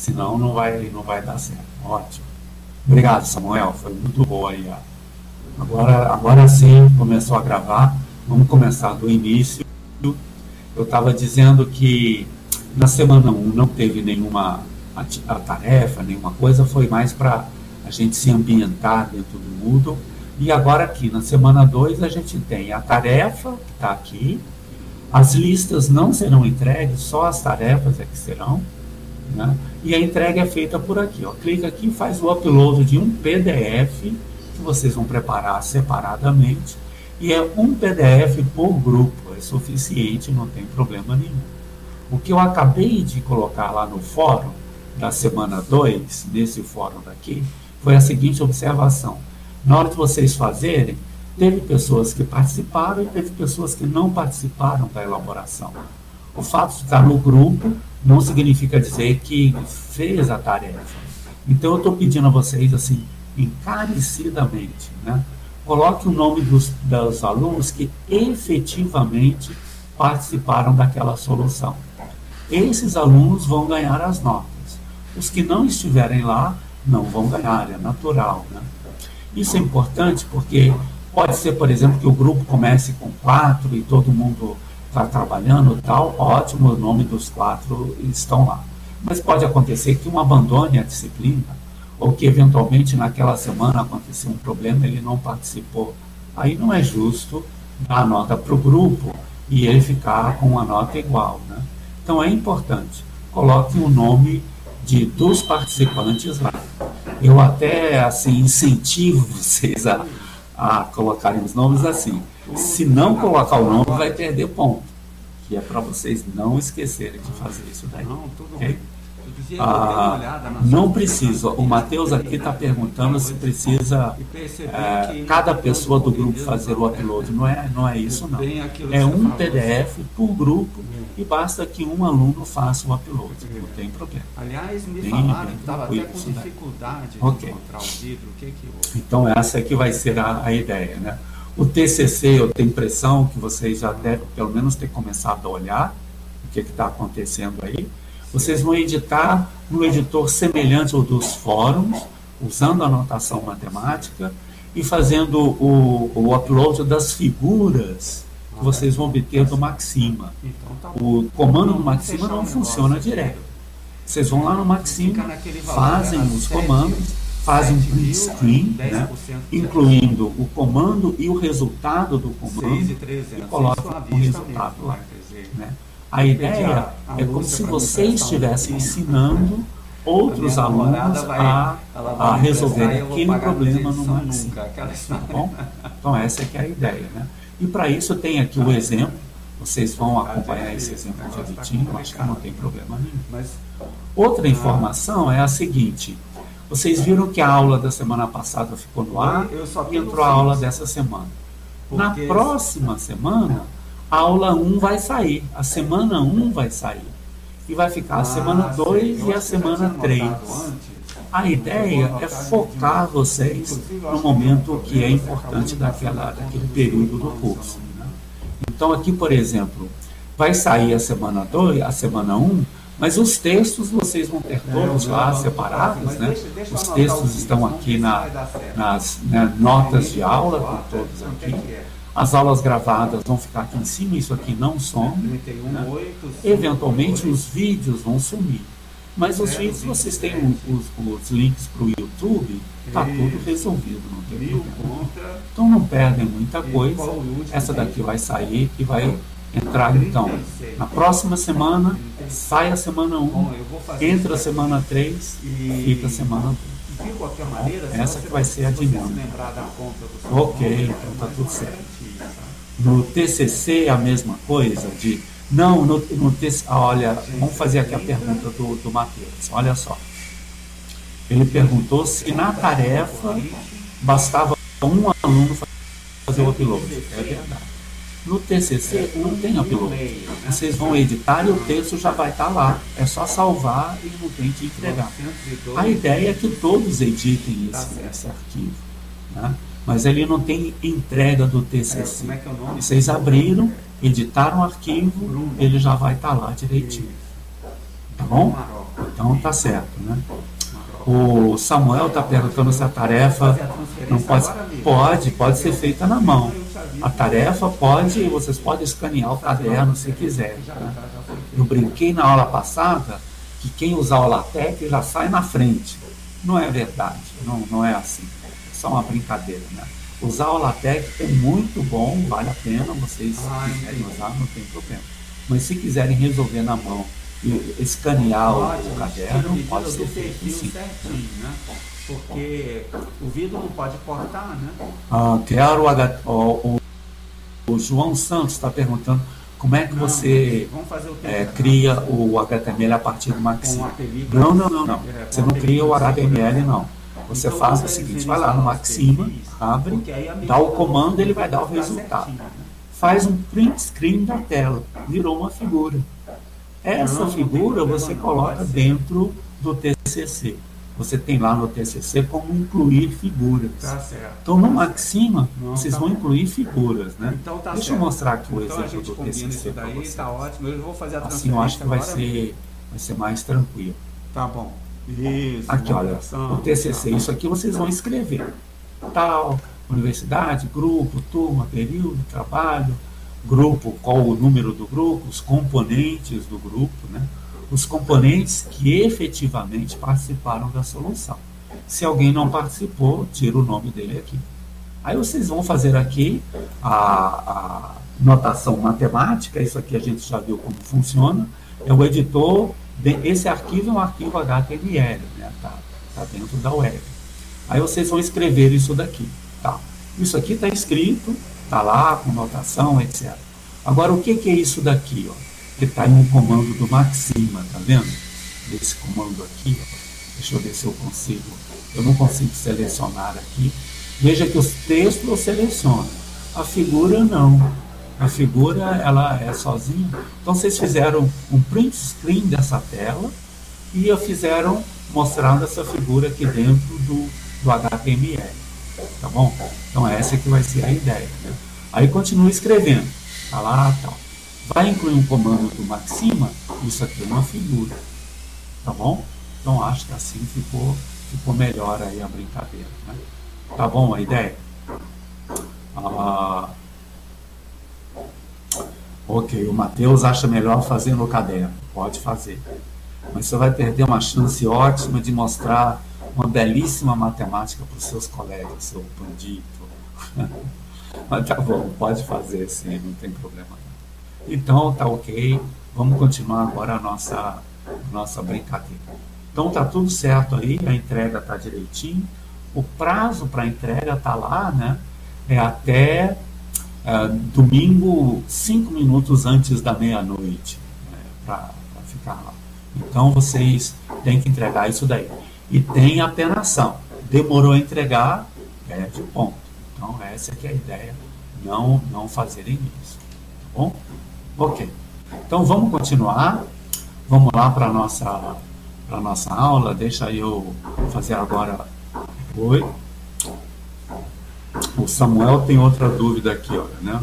senão não vai dar certo. Ótimo. Obrigado, Samuel, foi muito boa aí. Agora sim, começou a gravar. Vamos começar do início. Eu estava dizendo que na semana 1 não teve nenhuma tarefa, nenhuma coisa, foi mais para a gente se ambientar dentro do Moodle. E agora aqui, na semana 2, a gente tem a tarefa, que está aqui. As listas não serão entregues, só as tarefas é que serão. Né? E a entrega é feita por aqui. Ó. Clica aqui e faz o upload de um PDF, que vocês vão preparar separadamente. E é um PDF por grupo, é suficiente, não tem problema nenhum. O que eu acabei de colocar lá no fórum da semana 2, nesse fórum daqui, foi a seguinte observação. Na hora de vocês fazerem, teve pessoas que participaram e teve pessoas que não participaram da elaboração. O fato de estar no grupo não significa dizer que fez a tarefa. Então eu estou pedindo a vocês, assim, encarecidamente, né? Coloque o nome dos alunos que efetivamente participaram daquela solução. Esses alunos vão ganhar as notas. Os que não estiverem lá não vão ganhar, é natural, né? Isso é importante porque pode ser, por exemplo, que o grupo comece com 4 e todo mundo está trabalhando e tal, ótimo, o nome dos 4 estão lá. Mas pode acontecer que um abandone a disciplina, ou que eventualmente naquela semana aconteceu um problema, ele não participou. Aí não é justo dar a nota para o grupo e ele ficar com uma nota igual, né? Então é importante, coloque o nome dos participantes lá. Eu até assim, incentivo vocês a colocarem os nomes assim. Se não colocar o nome, vai perder ponto. Que é para vocês não esquecerem de fazer isso daí. Okay? Não precisa. O Matheus aqui está perguntando se precisa cada pessoa do grupo fazer o upload. Não é isso, não. É um PDF por grupo e basta que um aluno faça o upload. Não tem problema. Aliás, me falaram que estava até com dificuldade de encontrar o livro. O que houve? Então essa aqui vai ser a ideia, né? O TCC, eu tenho impressão que vocês já devem pelo menos ter começado a olhar o que está acontecendo aí. Vocês vão editar no editor semelhante ao dos fóruns, usando a notação matemática e fazendo o upload das figuras que vocês vão obter do Maxima. O comando do Maxima não funciona direto. Vocês vão lá no Maxima, fazem os comandos, fazem um print screen, né, incluindo o comando e o resultado do comando e colocam o resultado lá. Né? A ideia é como se vocês estivessem ensinando outros alunos a resolver aquele problema no Maxima. Tá bom? Então essa é que é a ideia. Né? E para isso tem aqui o exemplo. Vocês vão acompanhar esse exemplo direitinho, acho que não tem problema nenhum. Outra informação é a seguinte. Vocês viram que a aula da semana passada ficou no ar e entrou a aula dessa semana. Na próxima semana, a aula 1 vai sair, a semana 1 vai sair. E vai ficar a semana 2 e a semana 3. A ideia é focar vocês no momento que é importante daquele período do curso. Né? Então aqui, por exemplo, vai sair a semana 2, a semana 1, mas os textos vocês vão ter todos lá separados, né? Os textos estão aqui nas notas de aula, com todos aqui. As aulas gravadas vão ficar aqui em cima, isso aqui não some. Né? Eventualmente os vídeos vão sumir. Mas os vídeos vocês têm os links para o YouTube, está tudo resolvido, não tem problema. Então não perdem muita coisa. Essa daqui vai sair e vai entrar então. Na próxima semana, sai a semana 1, entra a semana 3 e fica a semana 2. Essa que vai ser a dinâmica. Ok, então está tudo certo. No TCC a mesma coisa, olha, vamos fazer aqui a pergunta do Matheus, olha só. Ele perguntou se na tarefa bastava um aluno fazer o upload. É verdade. No TCC não tem upload. Vocês vão editar e o texto já vai estar lá. É só salvar e não tem que entregar. A ideia é que todos editem esse arquivo. Né? Mas ele não tem entrega do TCC. Vocês abriram, editaram o arquivo, ele já vai estar lá direitinho. Tá bom? Então tá certo, né? O Samuel está perguntando se a tarefa não pode ser feita na mão. A tarefa vocês podem escanear o caderno se quiser. Tá? Eu brinquei na aula passada que quem usar o LaTeX já sai na frente. Não é verdade, não é assim. É só uma brincadeira, né? Usar o LaTeX é muito bom, vale a pena, vocês quiserem usar, não tem problema. Mas se quiserem resolver na mão e escanear o caderno, pode ser feito sim. Certinho, né? Porque o vidro não pode cortar, né? O João Santos está perguntando como é que você cria o HTML a partir do Maxima. Não. Você não cria o HTML, não. Você faz o seguinte, vai lá no Maxima, abre, dá o comando, ele vai dar o resultado. Faz um print screen da tela, virou uma figura. Essa figura você coloca dentro do TCC. Você tem lá no TCC como incluir figuras. Tá certo. Então, no Maxima, vocês vão incluir figuras, né? Então, tá Deixa certo. eu mostrar aqui o Então, exemplo do TCC para vocês. Tá ótimo. Eu vou fazer a transferência. Assim, eu acho que vai ser mais tranquilo. Tá bom. Isso. Aqui, olha, o TCC, isso aqui vocês vão escrever. Tal, universidade, grupo, turma, período, trabalho, grupo, qual o número do grupo, os componentes do grupo, né? Os componentes que efetivamente participaram da solução. Se alguém não participou, tira o nome dele aqui. Aí vocês vão fazer aqui a notação matemática, isso aqui a gente já viu como funciona, é o editor, esse arquivo é um arquivo HTML, né? Tá dentro da web. Aí vocês vão escrever isso daqui, tá? Isso aqui está escrito, está lá com notação, etc. Agora, o que é isso daqui, ó? Que está em um comando do Maxima, tá vendo? Esse comando aqui, ó. Deixa eu ver se eu consigo. Eu não consigo selecionar aqui. Veja que os textos eu seleciono. A figura não. A figura, ela é sozinha. Então, vocês fizeram um print screen dessa tela e fizeram mostrando essa figura aqui dentro do HTML. Tá bom? Então, essa que vai ser a ideia, né? Aí, continua escrevendo. Tá lá, tal. Vai incluir um comando do Maxima, isso aqui é uma figura, tá bom? Então acho que assim ficou melhor aí a brincadeira, né? Tá bom a ideia? Ok, o Matheus acha melhor fazer no caderno, pode fazer. Mas você vai perder uma chance ótima de mostrar uma belíssima matemática para os seus colegas, seu bandido. Mas tá bom, pode fazer sim, não tem problema não. Então, tá ok. Vamos continuar agora a nossa brincadeira. Então, tá tudo certo aí, a entrega tá direitinho. O prazo para a entrega tá lá, né? É até domingo, 5 minutos antes da meia-noite, né, para ficar lá. Então, vocês têm que entregar isso daí. E tem a penação. Demorou a entregar, perde ponto. Então, essa que é a ideia. Não fazerem isso. Tá bom? Ok, então vamos continuar, vamos lá para a nossa aula, deixa eu fazer agora. Oi. O Samuel tem outra dúvida aqui, olha, né?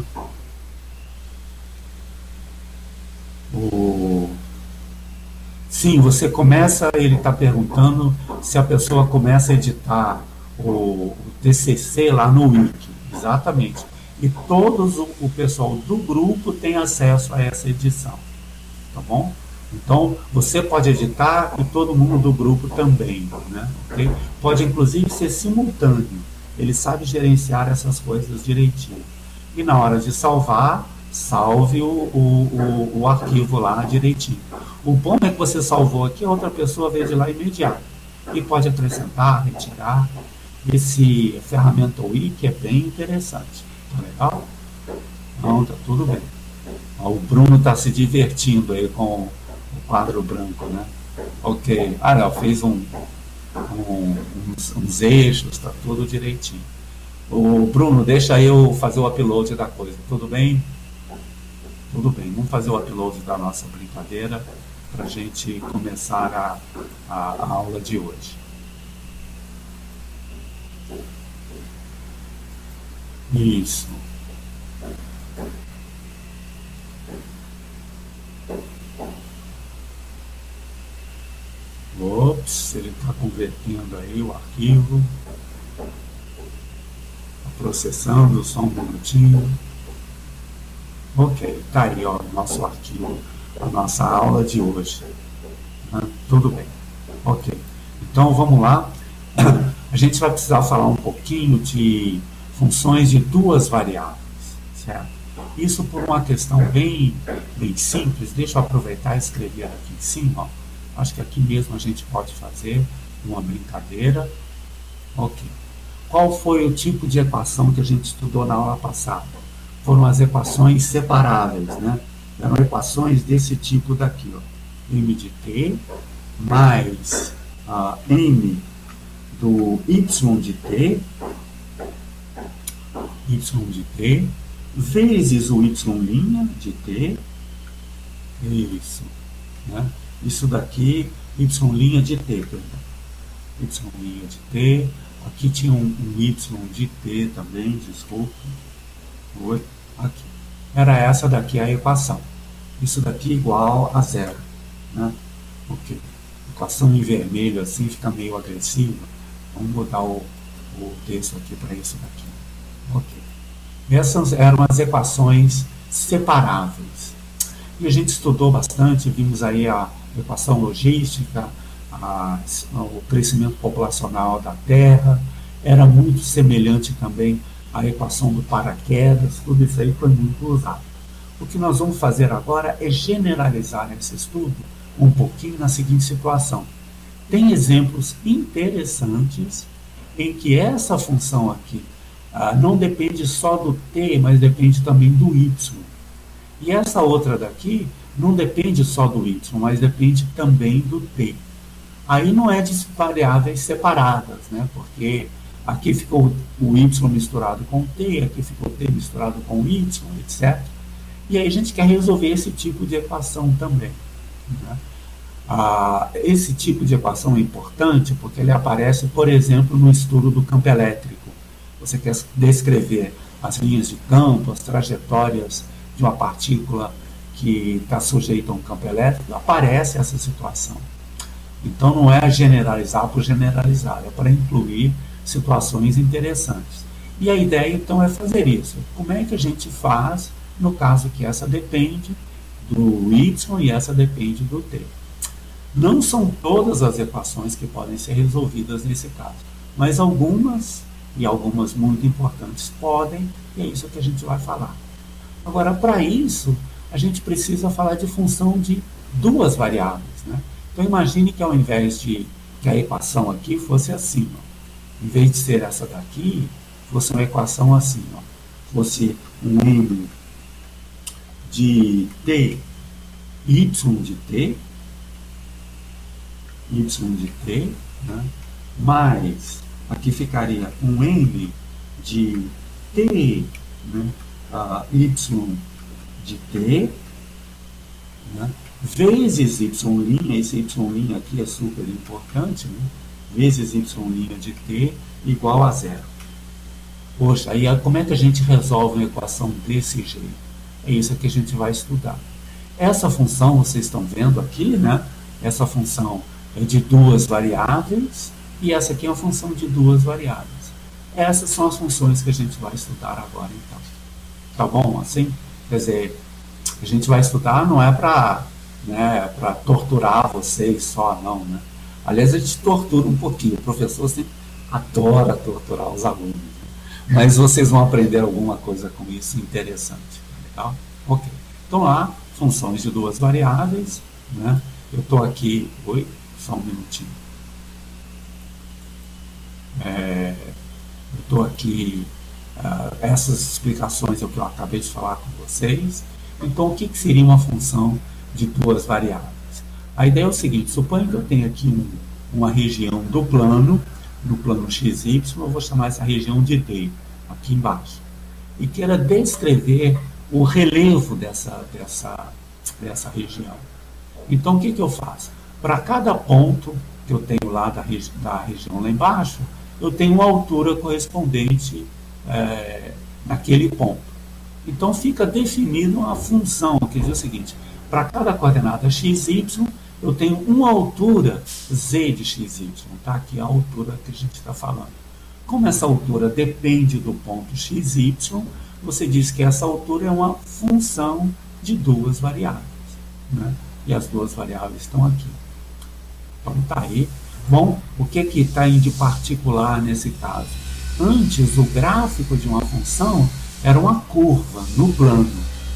Sim, você começa, ele está perguntando se a pessoa começa a editar o TCC lá no Wiki, exatamente. E todos o pessoal do grupo tem acesso a essa edição, tá bom? Então, você pode editar e todo mundo do grupo também, né? Okay? Pode, inclusive, ser simultâneo. Ele sabe gerenciar essas coisas direitinho. E na hora de salvar, salve o arquivo lá direitinho. O bom é que você salvou aqui, a outra pessoa veio de lá imediato. E pode acrescentar, retirar. Esse ferramenta Wiki é bem interessante. Tá legal? Não, tá tudo bem. O Bruno está se divertindo aí com o quadro branco, né? Ok. Ela fez uns eixos, tá tudo direitinho. O Bruno, deixa eu fazer o upload da coisa, tudo bem? Tudo bem, vamos fazer o upload da nossa brincadeira para a gente começar a aula de hoje. Isso. Ops, ele está convertendo aí o arquivo, processando, só um minutinho. Ok, está aí ó, o nosso arquivo, a nossa aula de hoje. Tudo bem. Ok, então vamos lá. A gente vai precisar falar um pouquinho de funções de duas variáveis, certo? Isso por uma questão bem simples. Deixa eu aproveitar e escrever aqui em cima. Ó. Acho que aqui mesmo a gente pode fazer uma brincadeira. Ok. Qual foi o tipo de equação que a gente estudou na aula passada? Foram as equações separáveis, né? Eram equações desse tipo daqui, ó. M de t mais m do y de t vezes o y' de t, isso, né? Isso daqui, y' de t, perdão. Y' de t, aqui tinha um y de t também, desculpa. Aqui. Era essa daqui a equação. Isso daqui igual a zero, né? Ok. Equação em vermelho assim fica meio agressiva. Vamos botar o texto aqui para isso daqui. Ok. Essas eram as equações separáveis. E a gente estudou bastante, vimos aí a equação logística, o crescimento populacional da Terra, era muito semelhante também à equação do paraquedas, tudo isso aí foi muito usado. O que nós vamos fazer agora é generalizar esse estudo um pouquinho na seguinte situação. Tem exemplos interessantes em que essa função aqui não depende só do t, mas depende também do y. E essa outra daqui não depende só do y, mas depende também do t. Aí não é de variáveis separadas, né? Porque aqui ficou o y misturado com o t, aqui ficou o t misturado com o y, etc. E aí a gente quer resolver esse tipo de equação também, né? Esse tipo de equação é importante porque ele aparece, por exemplo, no estudo do campo elétrico. Você quer descrever as linhas de campo, as trajetórias de uma partícula que está sujeita a um campo elétrico, aparece essa situação. Então não é generalizar por generalizar, é para incluir situações interessantes. E a ideia então é fazer isso. Como é que a gente faz no caso que essa depende do y e essa depende do t? Não são todas as equações que podem ser resolvidas nesse caso, mas algumas, e algumas muito importantes, podem, e é isso que a gente vai falar. Agora, para isso, a gente precisa falar de função de duas variáveis, né? Então, imagine que ao invés de que a equação aqui fosse assim, ó. Em vez de ser essa daqui, fosse uma equação assim, ó. Fosse um m de t, y de t, né? Mais, aqui ficaria um m de t, né? Y de t, né? Vezes y', esse y' aqui é super importante, né? Vezes y' de t igual a zero. Poxa, aí como é que a gente resolve uma equação desse jeito? É isso que a gente vai estudar. Essa função, vocês estão vendo aqui, né? Essa função é de duas variáveis e essa aqui é uma função de duas variáveis. Essas são as funções que a gente vai estudar agora, então. Tá bom? Assim? Quer dizer, a gente vai estudar não é para torturar vocês só, não, né? Aliás, a gente tortura um pouquinho. O professor sempre adora torturar os alunos. Né? Mas vocês vão aprender alguma coisa com isso interessante. Legal? Ok. Então lá, funções de duas variáveis, né? Eu estou aqui... Oi? Só um minutinho. Eu estou aqui... essas explicações é o que eu acabei de falar com vocês. Então, o que seria uma função de duas variáveis? A ideia é o seguinte: suponha que eu tenho aqui uma região do plano, no plano XY, eu vou chamar essa região de D, aqui embaixo, e queira descrever o relevo dessa região. Então, o que eu faço? Para cada ponto que eu tenho lá da região lá embaixo, eu tenho uma altura correspondente naquele ponto. Então fica definida uma função que diz o seguinte: para cada coordenada x, y, eu tenho uma altura z de xy, tá? Aqui a altura que a gente está falando. Como essa altura depende do ponto xy, você diz que essa altura é uma função de duas variáveis, né? E as duas variáveis estão aqui. Então tá aí. Bom, o que está de particular nesse caso? Antes, o gráfico de uma função era uma curva no plano.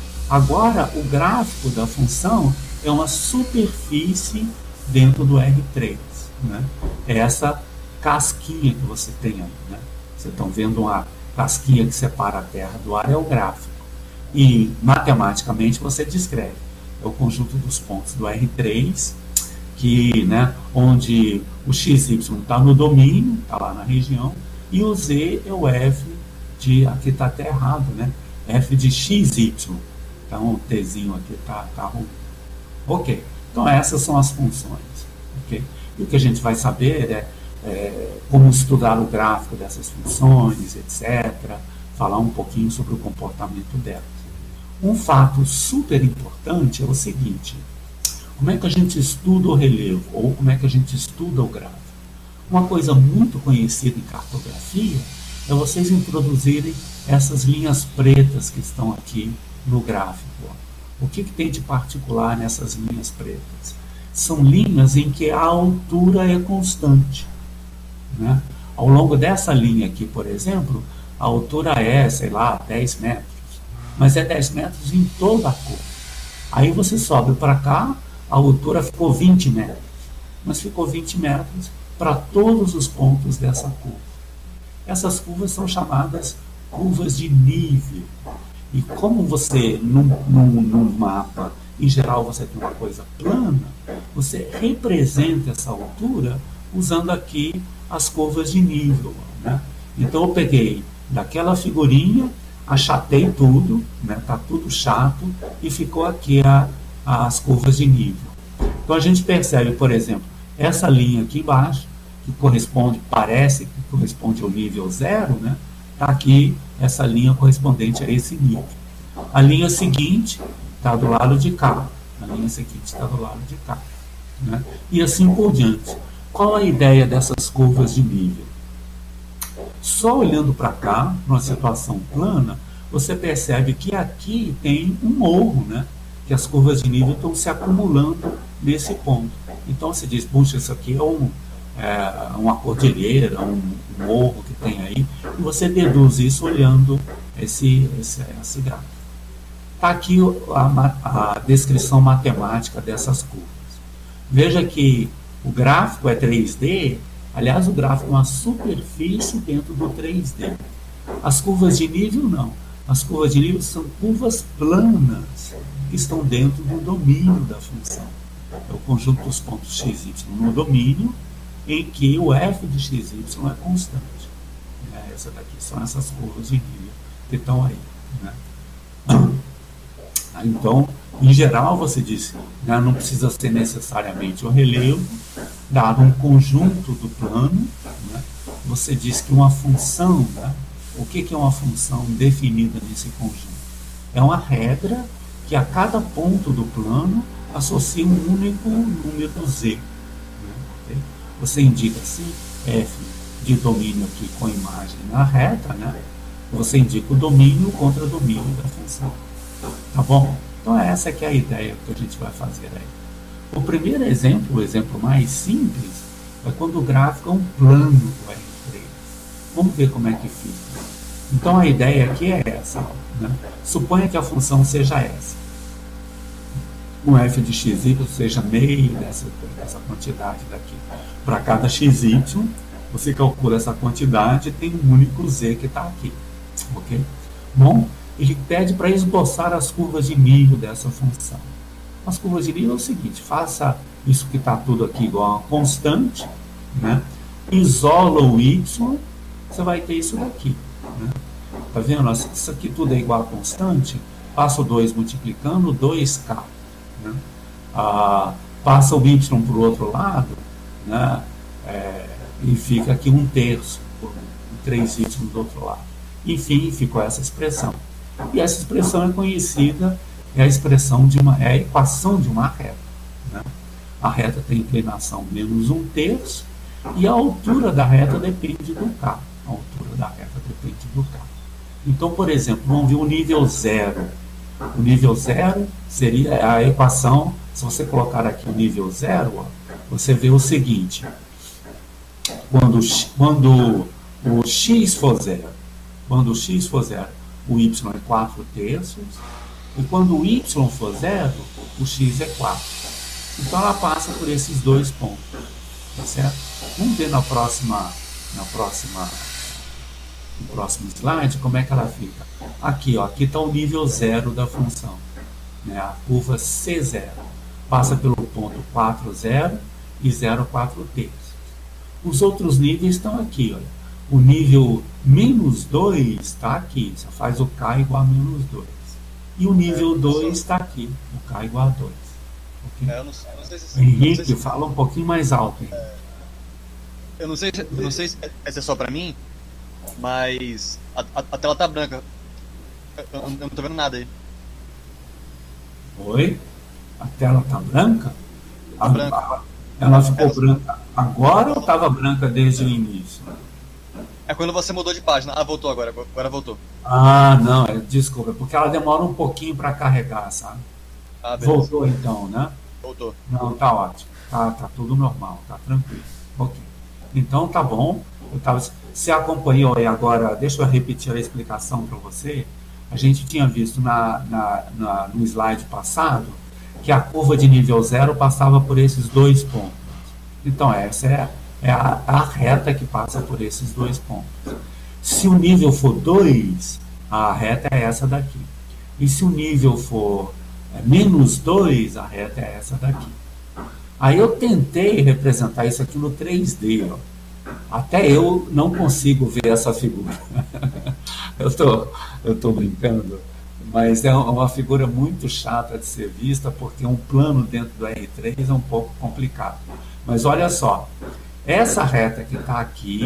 Agora, o gráfico da função é uma superfície dentro do R3, né? É essa casquinha que você tem aí, né? Vocês estão vendo uma casquinha que separa a Terra do ar, é o gráfico. E, matematicamente, você descreve. É o conjunto dos pontos do R3, que, né, onde o xy está no domínio, está lá na região, e o z é o f de, aqui está até errado, né? F de xy. Então, o tzinho aqui está ruim. Ok, então essas são as funções. Okay? E o que a gente vai saber é como estudar o gráfico dessas funções, etc. Falar um pouquinho sobre o comportamento delas. Um fato super importante é o seguinte: como é que a gente estuda o relevo, ou como é que a gente estuda o gráfico? Uma coisa muito conhecida em cartografia é vocês introduzirem essas linhas pretas que estão aqui no gráfico. O que tem de particular nessas linhas pretas? São linhas em que a altura é constante, né? Ao longo dessa linha aqui, por exemplo, a altura é, sei lá, 10 metros. Mas é 10 metros em toda a curva. Aí você sobe para cá, a altura ficou 20 metros. Mas ficou 20 metros para todos os pontos dessa curva. Essas curvas são chamadas curvas de nível. E como você, num mapa, em geral você tem uma coisa plana, você representa essa altura usando aqui as curvas de nível, né? Então eu peguei daquela figurinha, achatei tudo, né? Tá tudo chato, e ficou aqui as curvas de nível. Então a gente percebe, por exemplo, essa linha aqui embaixo, que corresponde, parece que corresponde ao nível 0, né? Está aqui essa linha correspondente a esse nível. A linha seguinte está do lado de cá. A linha seguinte está do lado de cá, né? E assim por diante. Qual a ideia dessas curvas de nível? Só olhando para cá, numa situação plana, você percebe que aqui tem um morro, né? Que as curvas de nível estão se acumulando nesse ponto. Então você diz, puxa, isso aqui é uma cordilheira, um morro que tem aí, e você deduz isso olhando esse gráfico. Está aqui a descrição matemática dessas curvas. Veja que o gráfico é 3D, aliás, o gráfico é uma superfície dentro do 3D. As curvas de nível não. As curvas de nível são curvas planas que estão dentro do domínio da função. É o conjunto dos pontos xy no domínio, em que o f de xy é constante. Essa daqui são essas curvas de nível que estão aí, né? Então, em geral, você diz, né, não precisa ser necessariamente o relevo, dado um conjunto do plano, né? Você diz que uma função, né? O que é uma função definida nesse conjunto? É uma regra que a cada ponto do plano associa um único número z. Né? Okay? Você indica assim, f de domínio aqui com imagem na reta, né? Você indica o domínio contra o domínio da função. Tá bom? Então essa que é a ideia que a gente vai fazer aí. O primeiro exemplo, o exemplo mais simples, é quando o gráfico é um plano do R3. Vamos ver como é que fica. Então a ideia aqui é essa, né? Suponha que a função seja essa. Um f de xy seja meio dessa quantidade daqui. Para cada xy, você calcula essa quantidade e tem um único z que está aqui. Ok? Bom, ele pede para esboçar as curvas de nível dessa função. As curvas de nível é o seguinte: faça isso que está tudo aqui igual a uma constante, né? Isola o y, você vai ter isso daqui. Né? Tá vendo? Isso aqui tudo é igual a constante. Passa o 2 multiplicando, 2k. Né? Passa o y para o outro lado, né? E fica aqui 1/3, 3y do outro lado. Enfim, ficou essa expressão. E essa expressão é conhecida, é a expressão é a equação de uma reta. Né? A reta tem inclinação menos 1/3 e a altura da reta depende do K. A altura da reta depende do K. Então, por exemplo, vamos ver o nível 0. O nível 0 seria a equação, se você colocar aqui o nível 0, ó, você vê o seguinte: quando o x for 0, o y é 4/3, e quando o y for 0, o x é 4. Então ela passa por esses dois pontos, tá certo? Vamos ver no próximo slide como é que ela fica. Aqui, ó, aqui está o nível 0 da função, né? A curva C0 passa pelo ponto 4, 0 e 0, 4/3. Os outros níveis estão aqui, olha. O nível menos 2 está aqui, só faz o K igual a menos 2. E o nível 2 está aqui, o K igual a 2. Okay? Eu não sei se, Henrique, fala um pouquinho mais alto. Eu não sei se essa é só pra mim, mas a tela tá branca. Eu não tô vendo nada aí. Oi? A tela tá branca? Tá branca. Ela ficou branca agora ou estava branca desde o início? É quando você mudou de página. Ah, voltou agora. Agora voltou. Ah, não, desculpa, porque ela demora um pouquinho para carregar, sabe? Ah, beleza. Voltou então, né? Voltou. Não, tá ótimo. Tá tudo normal, tá tranquilo. Ok. Então tá bom. Você acompanhou aí agora, deixa eu repetir a explicação para você. A gente tinha visto no slide passado que a curva de nível 0 passava por esses dois pontos. Então essa é a reta que passa por esses dois pontos. Se o nível for 2, a reta é essa daqui. E se o nível for menos 2, a reta é essa daqui. Aí eu tentei representar isso aqui no 3D. Ó. Até eu não consigo ver essa figura. eu tô brincando, mas é uma figura muito chata de ser vista, porque um plano dentro do R3 é um pouco complicado. Mas olha só, essa reta que está aqui,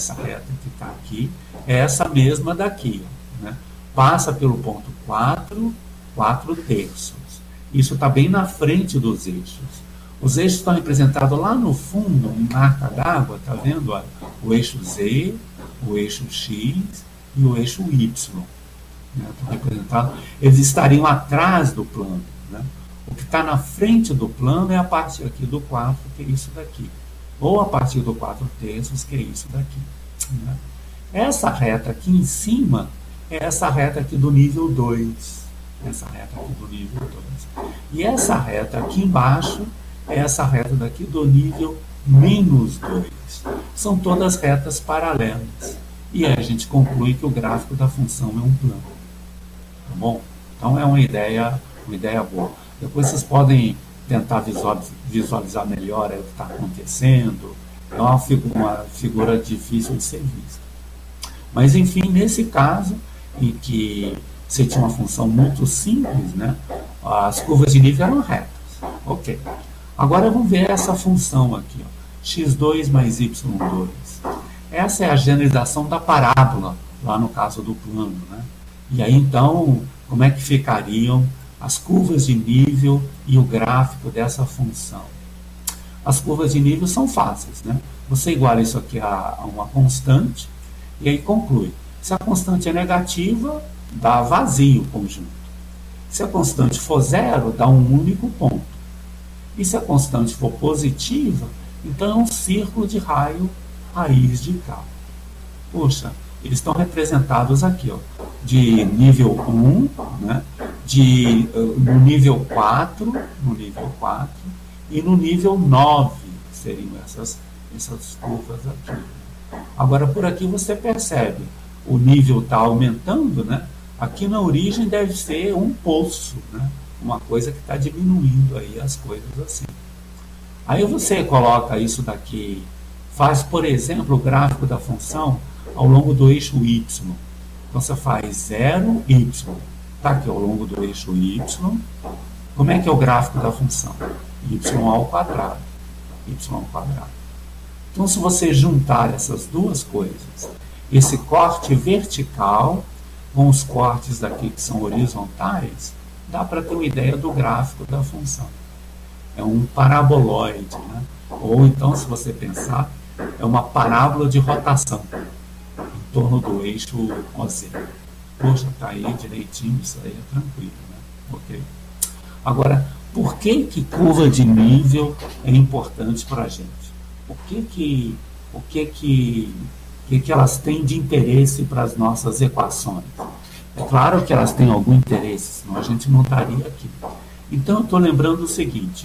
é essa mesma daqui, ó, né? Passa pelo ponto 4, 4/3. Isso está bem na frente dos eixos. Os eixos estão representados lá no fundo, em marca d'água, tá vendo? Olha, o eixo Z, o eixo X e o eixo Y. Né? Estão representados. Eles estariam atrás do plano. Né? O que está na frente do plano é a parte aqui do 4, que é isso daqui. Ou a partir do 4/3, que é isso daqui. Né? Essa reta aqui em cima é essa reta aqui do nível 2. Essa reta aqui do nível 2. E essa reta aqui embaixo é essa reta daqui do nível menos 2. São todas retas paralelas. E aí a gente conclui que o gráfico da função é um plano. Tá bom? Então é uma ideia boa. Depois vocês podem tentar visualizar melhor o que está acontecendo. É uma figura difícil de ser vista. Mas enfim, nesse caso, em que você tinha uma função muito simples, né? As curvas de nível eram retas. Ok. Agora vamos ver essa função aqui, ó, x2 mais y2. Essa é a generalização da parábola, lá no caso do plano. Né? E aí então, como é que ficariam as curvas de nível e o gráfico dessa função? As curvas de nível são fáceis. Né? Você iguala isso aqui a uma constante e aí conclui. Se a constante é negativa, dá vazio o conjunto. Se a constante for 0, dá um único ponto. E se a constante for positiva, então é um círculo de raio raiz de K. Poxa, eles estão representados aqui, ó, de nível 1, né, no nível 4 e no nível 9 seriam essas curvas aqui. Agora, por aqui você percebe, o nível está aumentando, né? Aqui na origem deve ser um poço, né? Uma coisa que está diminuindo aí as coisas assim. Aí você coloca isso daqui, faz, por exemplo, o gráfico da função ao longo do eixo y. Então você faz 0, y. Está aqui ao longo do eixo y. Como é que é o gráfico da função? Y ao quadrado. Y ao quadrado. Então se você juntar essas duas coisas, esse corte vertical com os cortes daqui que são horizontais, dá para ter uma ideia do gráfico da função. é um paraboloide, né? Ou então, se você pensar, é uma parábola de rotação em torno do eixo OZ. Poxa, tá aí direitinho, isso aí é tranquilo, né? Ok? Agora, por que curva de nível é importante para a gente? O que elas têm de interesse para as nossas equações? É claro que elas têm algum interesse, senão a gente não estaria aqui. Então, eu estou lembrando o seguinte: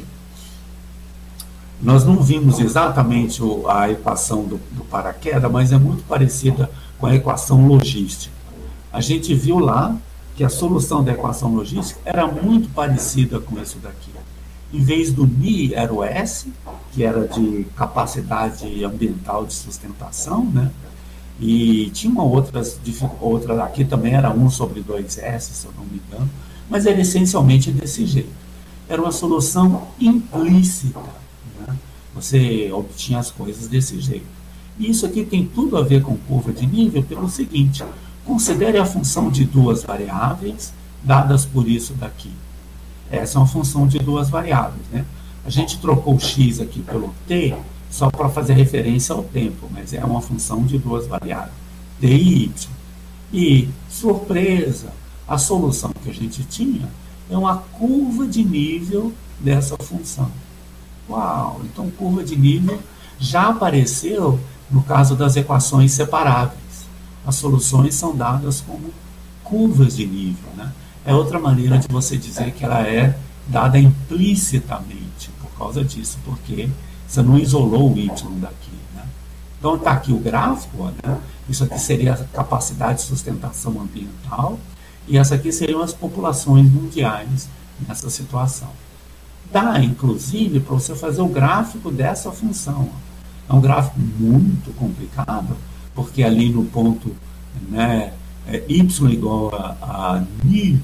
nós não vimos exatamente a equação do paraquedas, mas é muito parecida com a equação logística. A gente viu lá que a solução da equação logística era muito parecida com isso daqui. Em vez do Mi, era o S, que era de capacidade ambiental de sustentação, né? E tinha uma outra aqui também, era 1/2S, se eu não me engano, mas era essencialmente desse jeito. Era uma solução implícita, né? Você obtinha as coisas desse jeito. E isso aqui tem tudo a ver com curva de nível pelo seguinte: considere a função de duas variáveis dadas por isso daqui. Essa é uma função de duas variáveis, né? A gente trocou o x aqui pelo t só para fazer referência ao tempo, mas é uma função de duas variáveis, t e y. E, surpresa, a solução que a gente tinha é uma curva de nível dessa função. Uau! Então, curva de nível já apareceu no caso das equações separáveis. As soluções são dadas como curvas de nível, né? É outra maneira de você dizer que ela é dada implicitamente, por causa disso, porque você não isolou o y daqui, né? Então está aqui o gráfico, né? Isso aqui seria a capacidade de sustentação ambiental, e essa aqui seriam as populações mundiais nessa situação. Dá, inclusive, para você fazer o gráfico dessa função. É um gráfico muito complicado, porque ali no ponto, né, y igual a ni,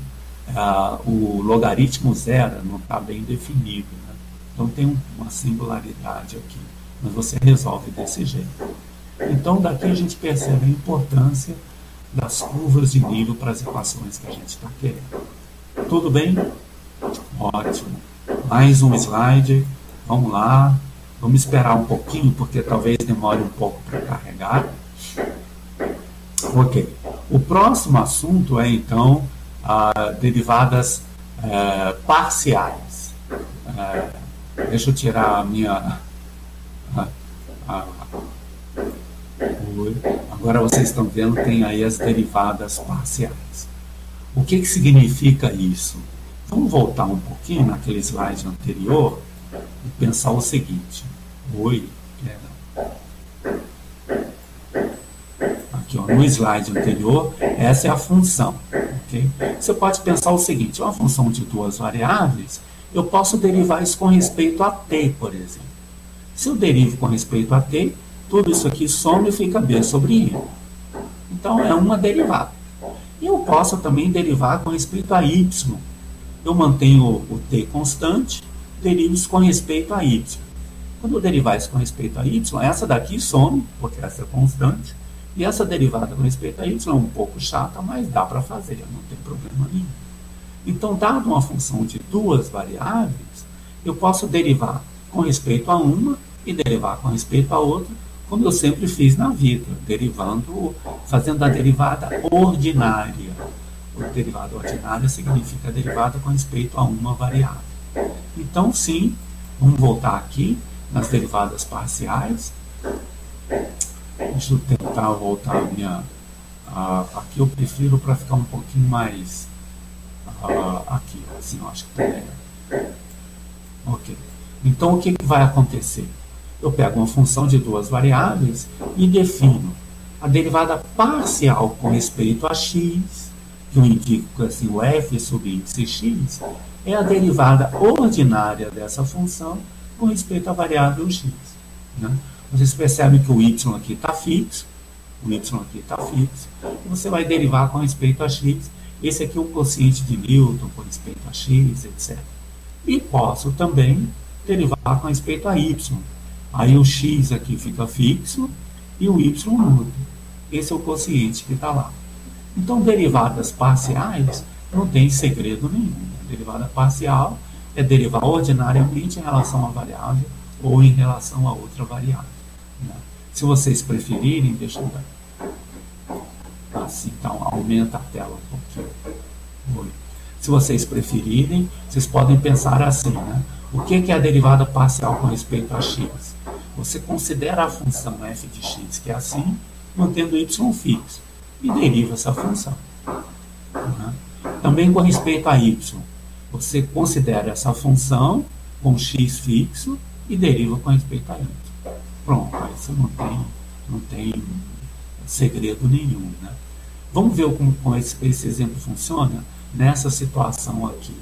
o logaritmo zero não está bem definido, né? Então tem uma singularidade aqui, mas você resolve desse jeito. Então daqui a gente percebe a importância das curvas de nível para as equações que a gente está querendo. Tudo bem? Ótimo. Mais um slide. Vamos lá. Vamos esperar um pouquinho, porque talvez demore um pouco para carregar. Ok. O próximo assunto é, então, derivadas parciais. Deixa eu tirar a minha... Agora vocês estão vendo, tem aí as derivadas parciais. O que significa isso? Vamos voltar um pouquinho naquele slide anterior e pensar o seguinte. Aqui, ó, no slide anterior, essa é a função. Okay? Você pode pensar o seguinte: uma função de duas variáveis, eu posso derivar isso com respeito a t, por exemplo. Se eu derivo com respeito a t, tudo isso aqui soma e fica b sobre i. Então, é uma derivada. E eu posso também derivar com respeito a y. Eu mantenho o t constante, derivo isso com respeito a y. Quando eu derivar isso com respeito a y, essa daqui some, porque essa é constante, e essa derivada com respeito a y é um pouco chata, mas dá para fazer, não tem problema nenhum. Então, dado uma função de duas variáveis, eu posso derivar com respeito a uma e derivar com respeito a outra, como eu sempre fiz na vida, fazendo a derivada ordinária. A derivada ordinária significa a derivada com respeito a uma variável. Então, sim, vamos voltar aqui nas derivadas parciais. Deixa eu tentar voltar a minha... aqui eu prefiro para ficar um pouquinho mais... aqui, assim, eu acho que está melhor. Ok. Então, o que vai acontecer? Eu pego uma função de duas variáveis e defino a derivada parcial com respeito a x, que eu indico assim, o f subíndice x, é a derivada ordinária dessa função com respeito à variável x. Né? Vocês percebem que o y aqui está fixo, o y aqui está fixo, e você vai derivar com respeito a x. Esse aqui é o quociente de Newton com respeito a x, etc. E posso também derivar com respeito a y. Aí o x aqui fica fixo e o y muda. Esse é o quociente que está lá. Então, derivadas parciais não tem segredo nenhum. A derivada parcial é derivar ordinariamente em relação à variável ou em relação a outra variável. Né? Se vocês preferirem, deixa eu ver. Assim, então, aumenta a tela um pouquinho. Se vocês preferirem, vocês podem pensar assim, né? O que é a derivada parcial com respeito a x? Você considera a função f de x, que é assim, mantendo y fixo, e deriva essa função. Né? Também com respeito a y, você considera essa função com x fixo e deriva com respeito a y. Pronto, aí você não tem segredo nenhum. Né? Vamos ver como esse exemplo funciona nessa situação aqui,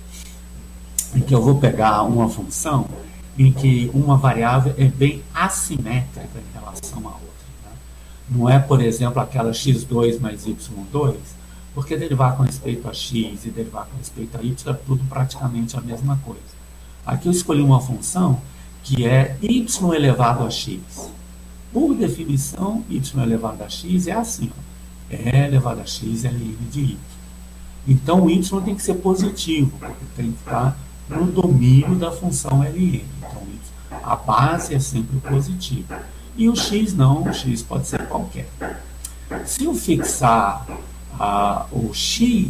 em que eu vou pegar uma função em que uma variável é bem assimétrica em relação à outra. Né? Não é, por exemplo, aquela x2 mais y2, porque derivar com respeito a x e derivar com respeito a y é tudo praticamente a mesma coisa. Aqui eu escolhi uma função que é y elevado a x. Por definição, y elevado a x é assim, ó, E elevado a x é ln de y. Então o y tem que ser positivo, porque tem que estar no domínio da função ln. Então a base é sempre positiva. E o x não, o x pode ser qualquer. Se eu fixar o x,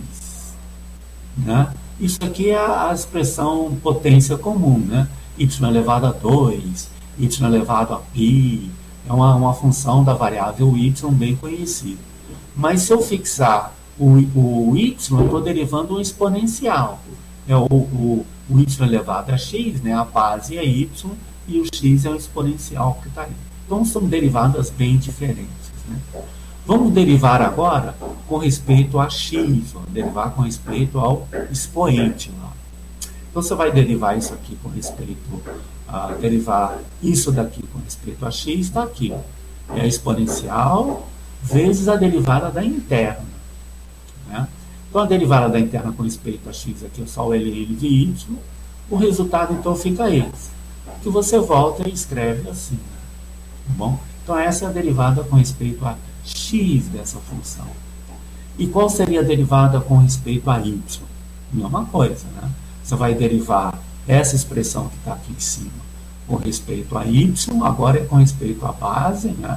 né, isso aqui é a expressão potência comum, né? Y elevado a 2, y elevado a π, é uma função da variável y bem conhecida. Mas se eu fixar o y, eu estou derivando um exponencial. É o y elevado a x, né? A base é y, e o x é o exponencial que está aí. Então são derivadas bem diferentes. Né? Vamos derivar agora com respeito a x, vamos derivar com respeito ao expoente lá. Então você vai derivar isso aqui com respeito a derivar isso daqui com respeito a x, está aqui. É a exponencial vezes a derivada da interna. Né? Então a derivada da interna com respeito a x aqui é só o ln de y. O resultado então fica esse, que você volta e escreve assim. Tá bom? Então essa é a derivada com respeito a x dessa função. E qual seria a derivada com respeito a y? Mesma coisa, né? Você vai derivar essa expressão que está aqui em cima com respeito a y, agora é com respeito à base, né?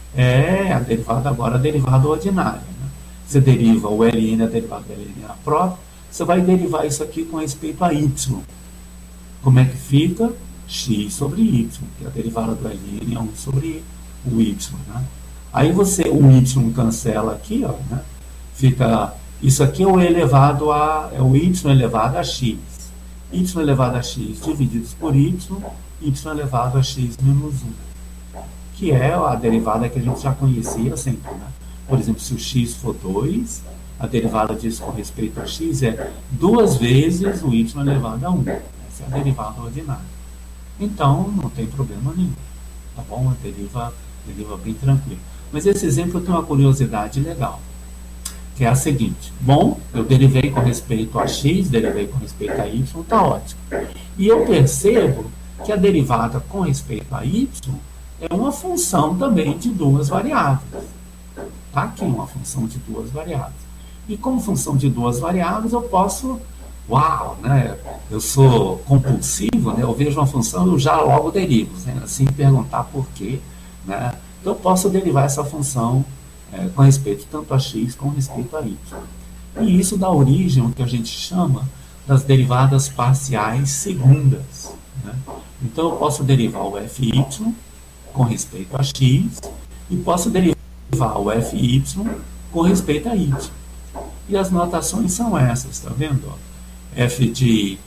É a derivada agora, a derivada ordinária. Né? Você deriva o ln, a derivada da ln própria, você vai derivar isso aqui com respeito a y. Como é que fica? X sobre y, que a derivada do ln é 1 sobre o y. Né? Aí o y cancela aqui, ó, né? Fica, isso aqui é o elevado a, é o y elevado a x. Y elevado a x dividido por y elevado a x menos 1. Que é a derivada que a gente já conhecia sempre. Né? Por exemplo, se o x for 2, a derivada disso com respeito a x é 2 vezes o y elevado a 1. Essa é a derivada ordinária. Então, não tem problema nenhum. Tá bom? A deriva bem tranquilo. Mas esse exemplo tem uma curiosidade legal, que é a seguinte. Bom, eu derivei com respeito a x, derivei com respeito a y, está ótimo. E eu percebo que a derivada com respeito a y é uma função também de duas variáveis. Está aqui uma função de duas variáveis. E como função de duas variáveis, eu posso... Uau, né? Eu sou compulsivo, né? Eu vejo uma função e eu já logo derivo, né? Sem perguntar por quê. Né? Então eu posso derivar essa função com respeito tanto a x com respeito a y. E isso dá origem ao que a gente chama das derivadas parciais segundas. Né? Então eu posso derivar o fy com respeito a x e posso derivar o fy com respeito a y. E as notações são essas, tá vendo? F de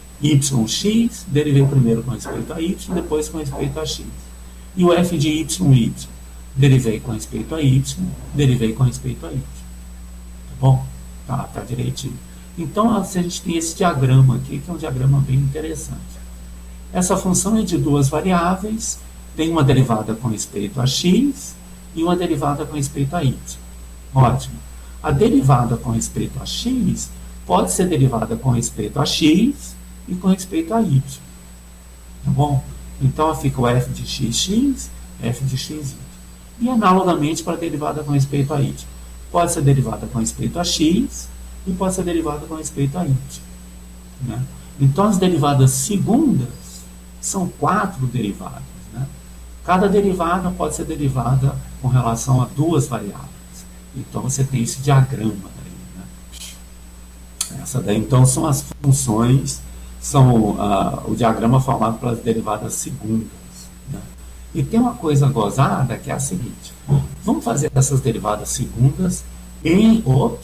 yx, derivei primeiro com respeito a y, depois com respeito a x. E o f de y, derivei com respeito a y, derivei com respeito a y. Tá bom? Tá direitinho. Então, a gente tem esse diagrama aqui, que é um diagrama bem interessante. Essa função é de duas variáveis, tem uma derivada com respeito a x e uma derivada com respeito a y. Ótimo. A derivada com respeito a x pode ser derivada com respeito a x e com respeito a y. Tá bom? Então fica o f de x, f de x. E analogamente para a derivada com respeito a y. Pode ser derivada com respeito a x e pode ser derivada com respeito a y. Né? Então, as derivadas segundas são 4 derivadas, né? Cada derivada pode ser derivada com relação a 2 variáveis. Então, você tem esse diagrama aí, né? Essa daí, então, são as funções, são o diagrama formado pelas derivadas segundas, né? E tem uma coisa gozada que é a seguinte: vamos fazer essas derivadas segundas em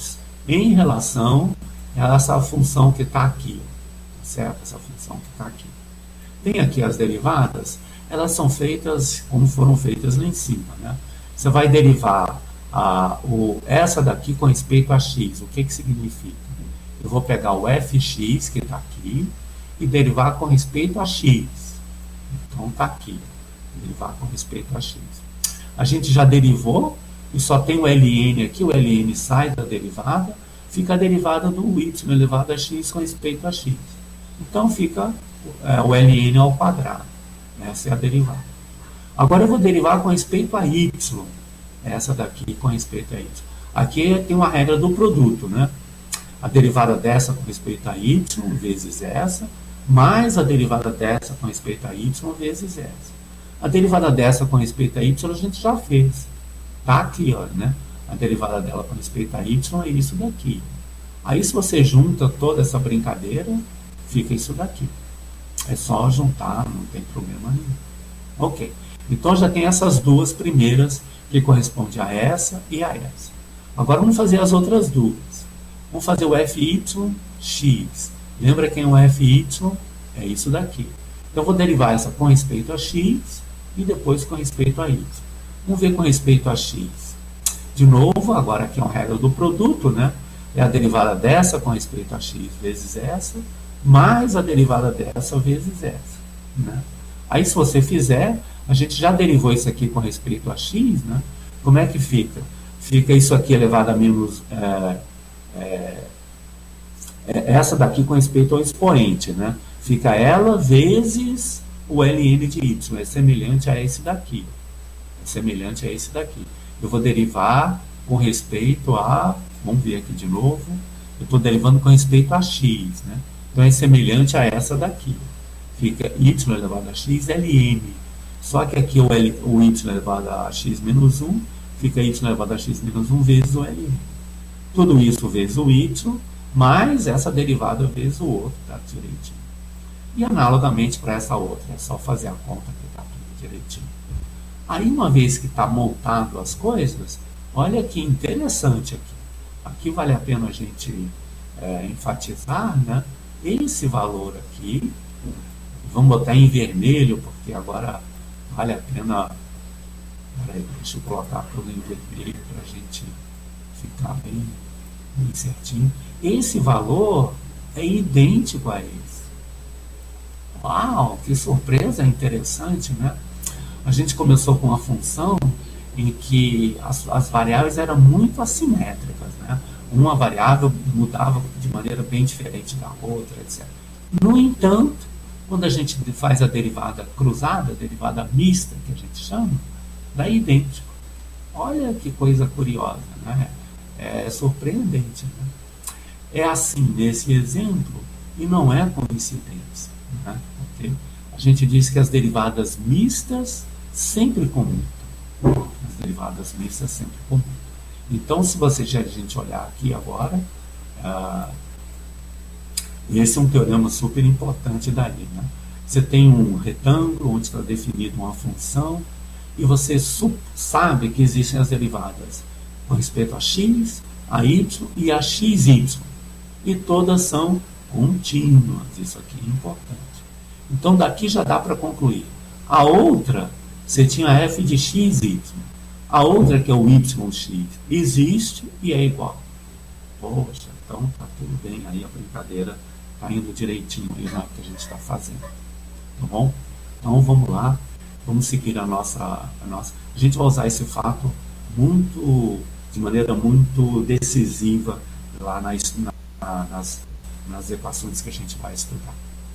relação a essa função que está aqui, certo? Essa função que está aqui. Tem aqui as derivadas, elas são feitas como foram feitas lá em cima, né? Você vai derivar essa daqui com respeito a x. O que significa? Eu vou pegar o fx, que está aqui, e derivar com respeito a x. Então, está aqui. Derivar com respeito a x. A gente já derivou, e só tem o ln aqui, o ln sai da derivada, fica a derivada do y elevado a x com respeito a x. Então, fica o ln ao quadrado. Essa é a derivada. Agora eu vou derivar com respeito a y. Essa daqui com respeito a y. Aqui tem uma regra do produto, né? A derivada dessa com respeito a y vezes essa, mais a derivada dessa com respeito a y vezes essa. A derivada dessa com respeito a y a gente já fez. Tá aqui, ó, né? A derivada dela com respeito a y é isso daqui. Aí, se você junta toda essa brincadeira, fica isso daqui. É só juntar, não tem problema nenhum. Ok. Então, já tem essas duas primeiras que correspondem a essa e a essa. Agora, vamos fazer as outras duas. Vamos fazer o fyx. Lembra quem é o fy? É isso daqui. Então, eu vou derivar essa com respeito a x e depois com respeito a y. Vamos ver com respeito a x. De novo, agora aqui é uma regra do produto, né? É a derivada dessa com respeito a x vezes essa, mais a derivada dessa vezes essa, né? Aí, se você fizer, a gente já derivou isso aqui com respeito a x, né? Como é que fica? Fica isso aqui elevado a menos... essa daqui com respeito ao expoente, né? Fica ela vezes o ln de y, é semelhante a esse daqui. É semelhante a esse daqui. Eu vou derivar com respeito a... Vamos ver aqui de novo. Eu estou derivando com respeito a x, né? Então é semelhante a essa daqui. Fica y elevado a x ln. Só que aqui o y elevado a x menos 1 fica y elevado a x menos 1 vezes o ln. Tudo isso vezes o y, mais essa derivada vezes o outro, tá direitinho. E análogamente para essa outra, é só fazer a conta que está tudo direitinho. Aí, uma vez que está montado as coisas, olha que interessante aqui. Aqui vale a pena a gente enfatizar, né? Esse valor aqui, vamos botar em vermelho, porque agora vale a pena. Peraí, deixa eu colocar tudo em vermelho para a gente ficar bem certinho. Esse valor é idêntico a esse. Uau, que surpresa interessante, né? A gente começou com uma função em que as variáveis eram muito assimétricas, né? Uma variável mudava de maneira bem diferente da outra, etc. No entanto, quando a gente faz a derivada cruzada, a derivada mista, que a gente chama, dá idêntico. Olha que coisa curiosa, né? É surpreendente, né? É assim nesse exemplo e não é coincidência, né? Okay? A gente diz que as derivadas mistas sempre comutam. As derivadas mistas sempre comutam. Então, se a gente olhar aqui agora, esse é um teorema super importante daí, né? Você tem um retângulo onde está definida uma função e você sabe que existem as derivadas com respeito a x, a y e a xy. E todas são contínuas. Isso aqui é importante. Então, daqui já dá para concluir. A outra, você tinha f de xy. A outra, que é o yx, existe e é igual. Poxa, então tá tudo bem. Aí a brincadeira está indo direitinho aí na que a gente está fazendo. Tá bom? Então, vamos lá. Vamos seguir a nossa... A gente vai usar esse fato de maneira muito decisiva lá nas equações que a gente vai estudar.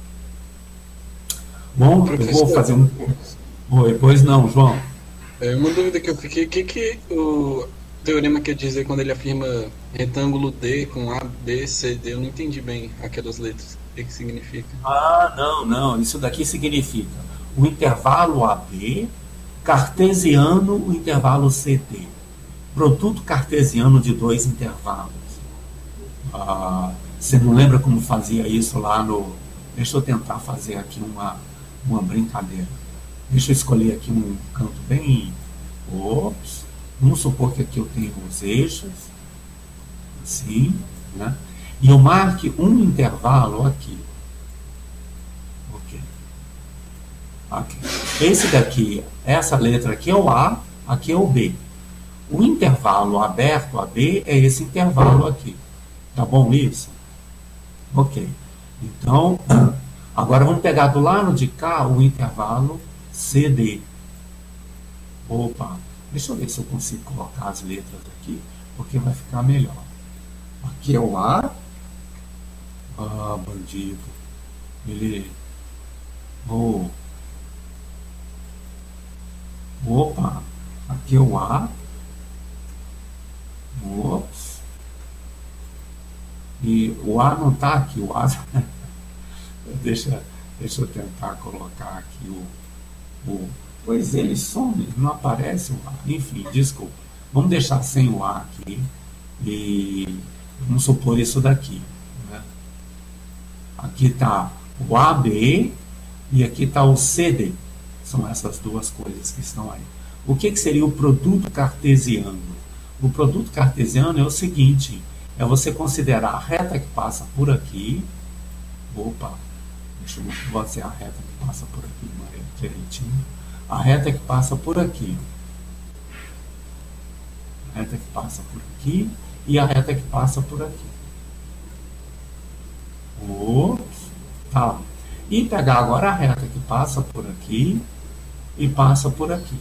Bom, eu vou fazer um... Oi, pois não, João. Uma dúvida que eu fiquei, o que o teorema quer dizer quando ele afirma retângulo D com A, B, C, D? Eu não entendi bem aquelas letras. que significa? Ah, não. Isso daqui significa o intervalo AB cartesiano, o intervalo CD. Produto cartesiano de dois intervalos. Você não lembra como fazia isso lá no... Deixa eu tentar fazer aqui uma brincadeira. Deixa eu escolher aqui um canto bem... Ops. Vamos supor que aqui eu tenho os eixos. Assim, né? E eu marque um intervalo aqui. Ok. Esse daqui, essa letra aqui é o A, aqui é o B. O intervalo aberto, AB, é esse intervalo aqui. Tá bom isso? Ok. Então, agora vamos pegar do lado de cá o intervalo CD. Opa, deixa eu ver se eu consigo colocar as letras aqui, porque vai ficar melhor. Aqui é o A. Ah, bandido. Ele... Opa, aqui é o A. Ops. E o A não está aqui, o A... deixa eu tentar colocar aqui Pois ele some, não aparece o A. Enfim, desculpa. Vamos deixar sem o A aqui. E vamos supor isso daqui. Né? Aqui está o AB e aqui está o CD. São essas duas coisas que estão aí. O que seria o produto cartesiano? O produto cartesiano é o seguinte, é você considerar a reta que passa por aqui. Opa, deixa eu fazer a reta que passa por aqui direitinho. A reta que passa por aqui. A reta que passa por aqui e a reta que passa por aqui. Ops, tá. E pegar agora a reta que passa por aqui e passa por aqui.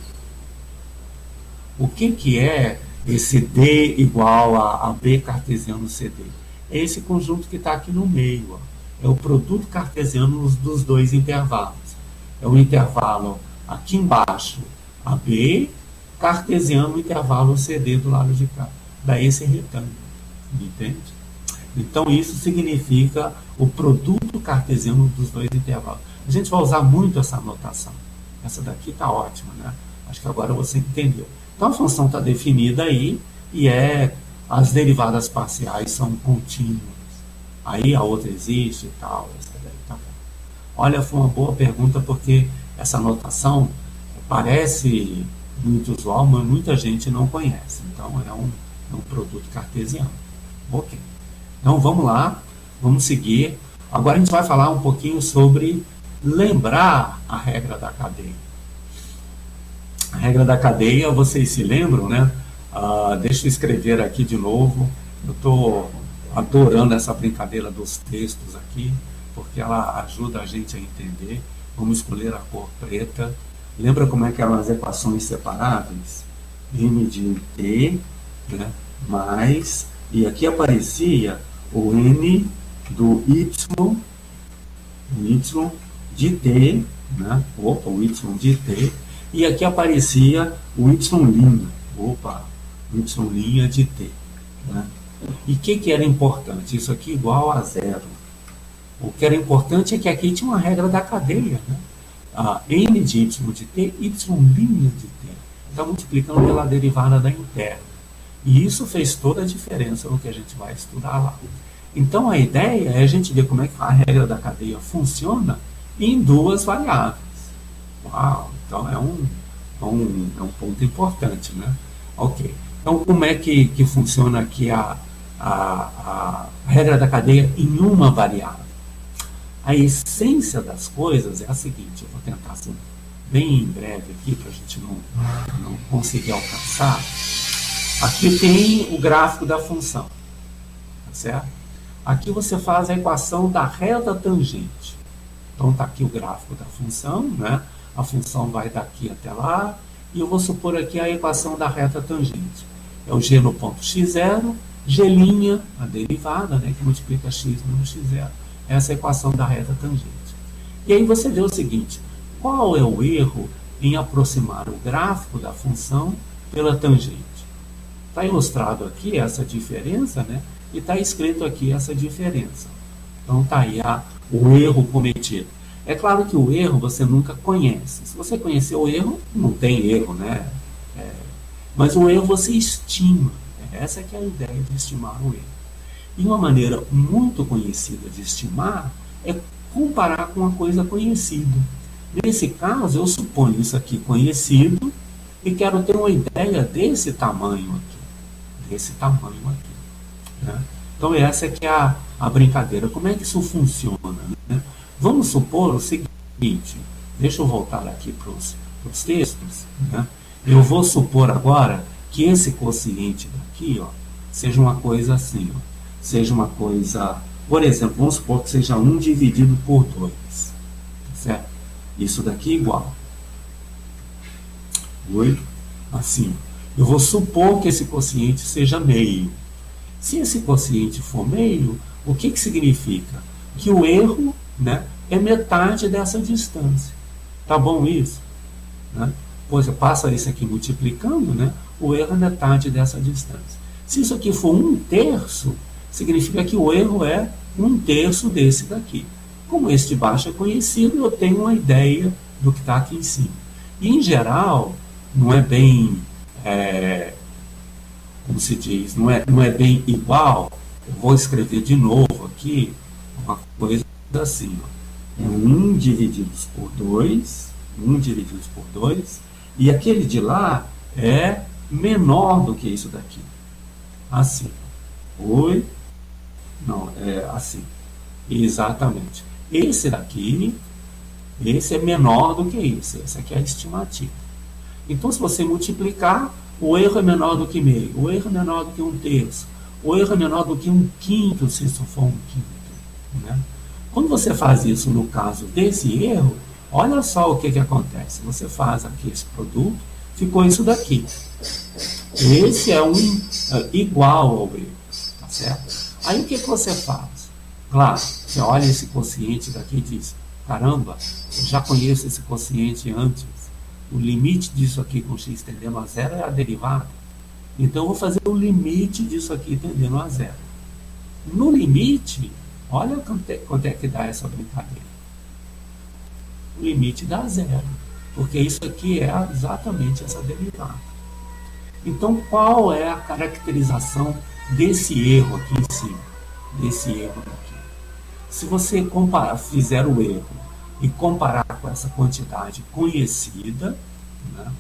O que é esse D igual a B cartesiano CD? É esse conjunto que está aqui no meio. Ó. É o produto cartesiano dos dois intervalos. É o intervalo aqui embaixo, AB, cartesiano, o intervalo CD do lado de cá. Daí esse retângulo. Entende? Então isso significa o produto cartesiano dos dois intervalos. A gente vai usar muito essa notação. Essa daqui está ótima, né? Acho que agora você entendeu. Então a função está definida aí e as derivadas parciais são contínuas. Aí a outra existe e tal. Essa daí tá bom. Olha, foi uma boa pergunta porque essa notação parece muito usual, mas muita gente não conhece. Então é um produto cartesiano. Ok. Então vamos lá, vamos seguir. Agora a gente vai falar um pouquinho sobre lembrar a regra da cadeia. A regra da cadeia, vocês se lembram, né? Deixa eu escrever aqui de novo. Eu estou adorando essa brincadeira dos textos aqui, porque ela ajuda a gente a entender. Vamos escolher a cor preta. Lembra como é que eram as equações separáveis? M de T, né? Mais, e aqui aparecia o N do Y, o Y de T, né? Opa, o Y de T, e aqui aparecia o Y', opa, Y' de T, né? E o que era importante? Isso aqui igual a zero. O que era importante é que aqui tinha uma regra da cadeia, né? N de Y de T, Y' de T. Está multiplicando pela derivada da interna. E isso fez toda a diferença no que a gente vai estudar lá. Então a ideia é a gente ver como é que a regra da cadeia funciona em duas variáveis. Uau, então é um ponto importante, né? Ok. Então como é que funciona aqui a regra da cadeia em uma variável? A essência das coisas é a seguinte, eu vou tentar ser bem breve aqui para a gente não conseguir alcançar. Aqui tem o gráfico da função, tá certo? Aqui você faz a equação da reta tangente. Então está aqui o gráfico da função, né? A função vai daqui até lá, e eu vou supor aqui a equação da reta tangente. É o g no ponto x0, g', a derivada, né, que multiplica x menos x0. Essa é a equação da reta tangente. E aí você vê o seguinte, qual é o erro em aproximar o gráfico da função pela tangente? Está ilustrado aqui essa diferença, né? E está escrito aqui essa diferença. Então está aí o erro cometido. É claro que o erro você nunca conhece. Se você conhecer o erro, não tem erro, né? Mas o erro você estima. Essa que é a ideia de estimar o erro. E uma maneira muito conhecida de estimar é comparar com uma coisa conhecida. Nesse caso, eu suponho isso aqui conhecido e quero ter uma ideia desse tamanho aqui. Desse tamanho aqui. Né? Então essa é que é a brincadeira. Como é que isso funciona? Né? Vamos supor o seguinte, deixa eu voltar aqui para os textos. Né? Eu vou supor agora que esse quociente daqui, ó, seja uma coisa assim, ó, seja uma coisa, por exemplo, vamos supor que seja 1 dividido por 2, certo? Isso daqui é igual 8, assim. Eu vou supor que esse quociente seja meio. Se esse quociente for meio, o que significa? Que o erro, né, é metade dessa distância. Tá bom isso? Né? Pois eu passo isso aqui multiplicando, né, o erro é metade dessa distância. Se isso aqui for 1/3, significa que o erro é 1/3 desse daqui. Como esse de baixo é conhecido, eu tenho uma ideia do que está aqui em cima. E, em geral, não é bem, como se diz, não é bem igual. Eu vou escrever de novo aqui uma coisa assim, ó. 1 divididos por 2, 1 divididos por 2, e aquele de lá é menor do que isso daqui. Assim. Oi? Não, é assim. Exatamente. Esse daqui, esse é menor do que esse. Esse aqui é a estimativa. Então, se você multiplicar, o erro é menor do que meio, o erro é menor do que 1/3, o erro é menor do que 1/5, se isso for 1/5. Né? Quando você faz isso no caso desse erro, olha só o que acontece. Você faz aqui esse produto, ficou isso daqui. Esse é igual ao erro. Tá certo? Aí o que você faz? Claro, você olha esse quociente daqui e diz, caramba, eu já conheço esse quociente antes. O limite disso aqui com x tendendo a 0 é a derivada. Então eu vou fazer o limite disso aqui tendendo a 0. No limite, olha quanto é que dá essa brincadeira. O limite dá 0. Porque isso aqui é exatamente essa derivada. Então qual é a caracterização desse erro aqui em cima? Desse erro aqui. Se você fizer o erro e comparar com essa quantidade conhecida, né,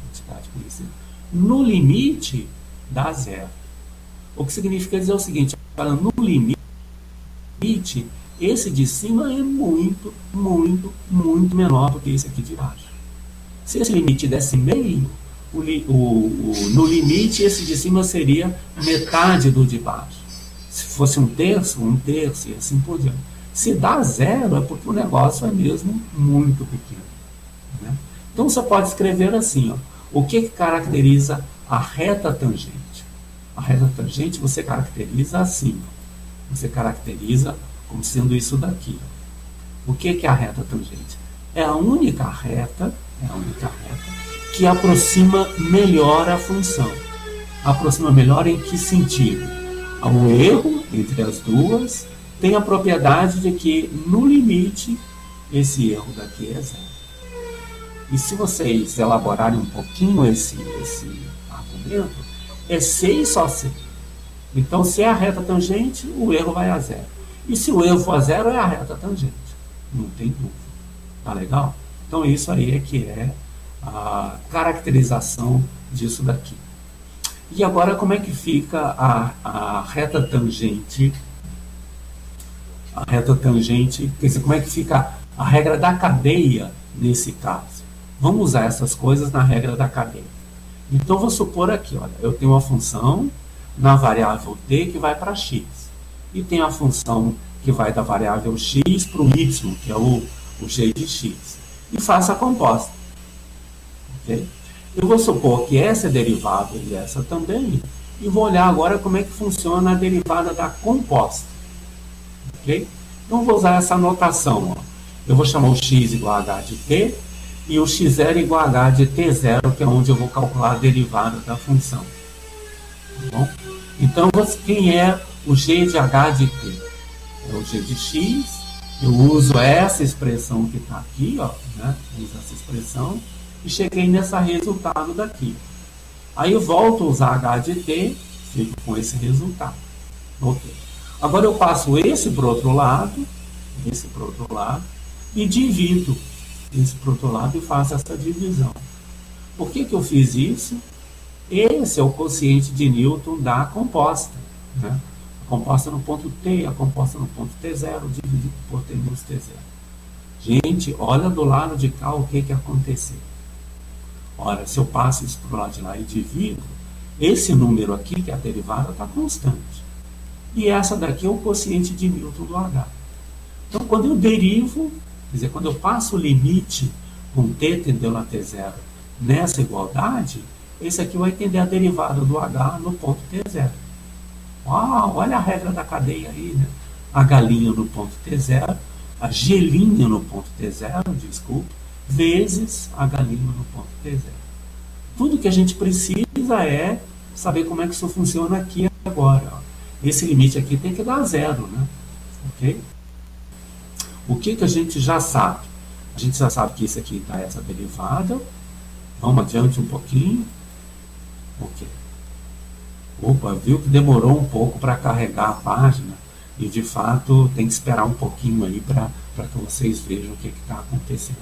no limite dá 0. O que significa dizer o seguinte, no limite, esse de cima é muito, muito, muito menor do que esse aqui de baixo. Se esse limite desse meio, no limite esse de cima seria metade do de baixo. Se fosse 1/3, e assim por diante. Se dá 0, é porque o negócio é mesmo muito pequeno. Né? Então você pode escrever assim, ó, o que caracteriza a reta tangente? A reta tangente você caracteriza assim. Ó. Você caracteriza como sendo isso daqui. Ó. O que é a reta tangente? É a única reta que aproxima melhor a função. Aproxima melhor em que sentido? O erro entre as duas tem a propriedade de que, no limite, esse erro daqui é 0. E se vocês elaborarem um pouquinho esse argumento, é C e só C. Então, se é a reta tangente, o erro vai a 0. E se o erro for a 0, é a reta tangente. Não tem dúvida. Tá legal? Então, isso aí é que é a caracterização disso daqui. E agora, como é que fica a reta tangente? A reta tangente, quer dizer, como é que fica a regra da cadeia nesse caso? Vamos usar essas coisas na regra da cadeia. Então, vou supor aqui, olha, eu tenho uma função na variável t que vai para x. E tem a função que vai da variável x para o y, que é o g de x. E faço a composta. Ok? Eu vou supor que essa é derivada e essa também, e vou olhar agora como é que funciona a derivada da composta. Ok? Então, vou usar essa notação. Ó. Eu vou chamar o x igual a h de t, e o x0 igual a h de t0, que é onde eu vou calcular a derivada da função. Tá bom? Então, quem é o g de h de t? É o g de x Eu uso essa expressão que está aqui, ó, né? Uso essa expressão e cheguei nesse resultado daqui. Aí eu volto a usar h de t, fico com esse resultado. Ok. Agora eu passo esse para o outro lado, e divido esse para o outro lado e faço essa divisão. Por que eu fiz isso? Esse é o quociente de Newton da composta, né? A composta no ponto T, a composta no ponto T0, dividido por T menos T0. Gente, olha do lado de cá o que aconteceu. Ora, se eu passo isso para o lado de lá e divido, esse número aqui, que é a derivada, está constante. E essa daqui é o quociente de Newton do H. Então, quando eu derivo, quer dizer, quando eu passo o limite com t tendendo a T0 nessa igualdade, esse aqui vai tender a derivada do H no ponto T0. Uau, olha a regra da cadeia aí, né? H' no ponto T0, a G' no ponto T0, desculpe, vezes H' no ponto T0. Tudo que a gente precisa é saber como é que isso funciona aqui agora. Ó. Esse limite aqui tem que dar zero, né? Ok? O que a gente já sabe? A gente já sabe que isso aqui dá essa derivada. Vamos adiante um pouquinho. Ok. Opa, viu que demorou um pouco para carregar a página. E, de fato, tem que esperar um pouquinho aí para que vocês vejam o que está acontecendo.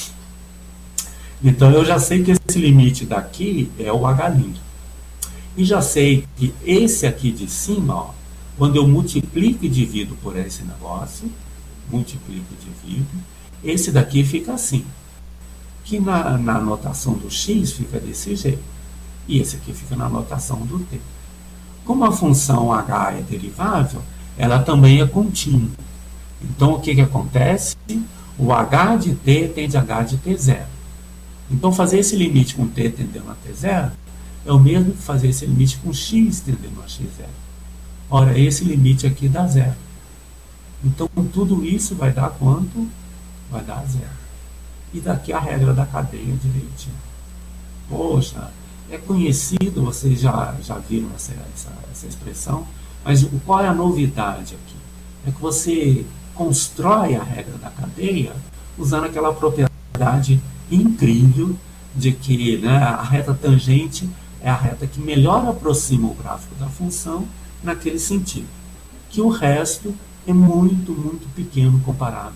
Então, eu já sei que esse limite daqui é o H'. E já sei que esse aqui de cima, ó, quando eu multiplico e divido por esse negócio, multiplico e divido, esse daqui fica assim. Que na notação do x fica desse jeito. E esse aqui fica na notação do t. Como a função h é derivável, ela também é contínua. Então, o que acontece? O h de t tende a h de t0. Então, fazer esse limite com t tendendo a t0 é o mesmo que fazer esse limite com x tendendo a x0. Ora, esse limite aqui dá zero. Então, tudo isso vai dar quanto? Vai dar zero. E daqui a regra da cadeia direitinho. Poxa, é conhecido, vocês já viram essa expressão, mas qual é a novidade aqui? É que você constrói a regra da cadeia usando aquela propriedade incrível de que, né, a reta tangente é a reta que melhor aproxima o gráfico da função naquele sentido. Que o resto é muito, muito pequeno comparado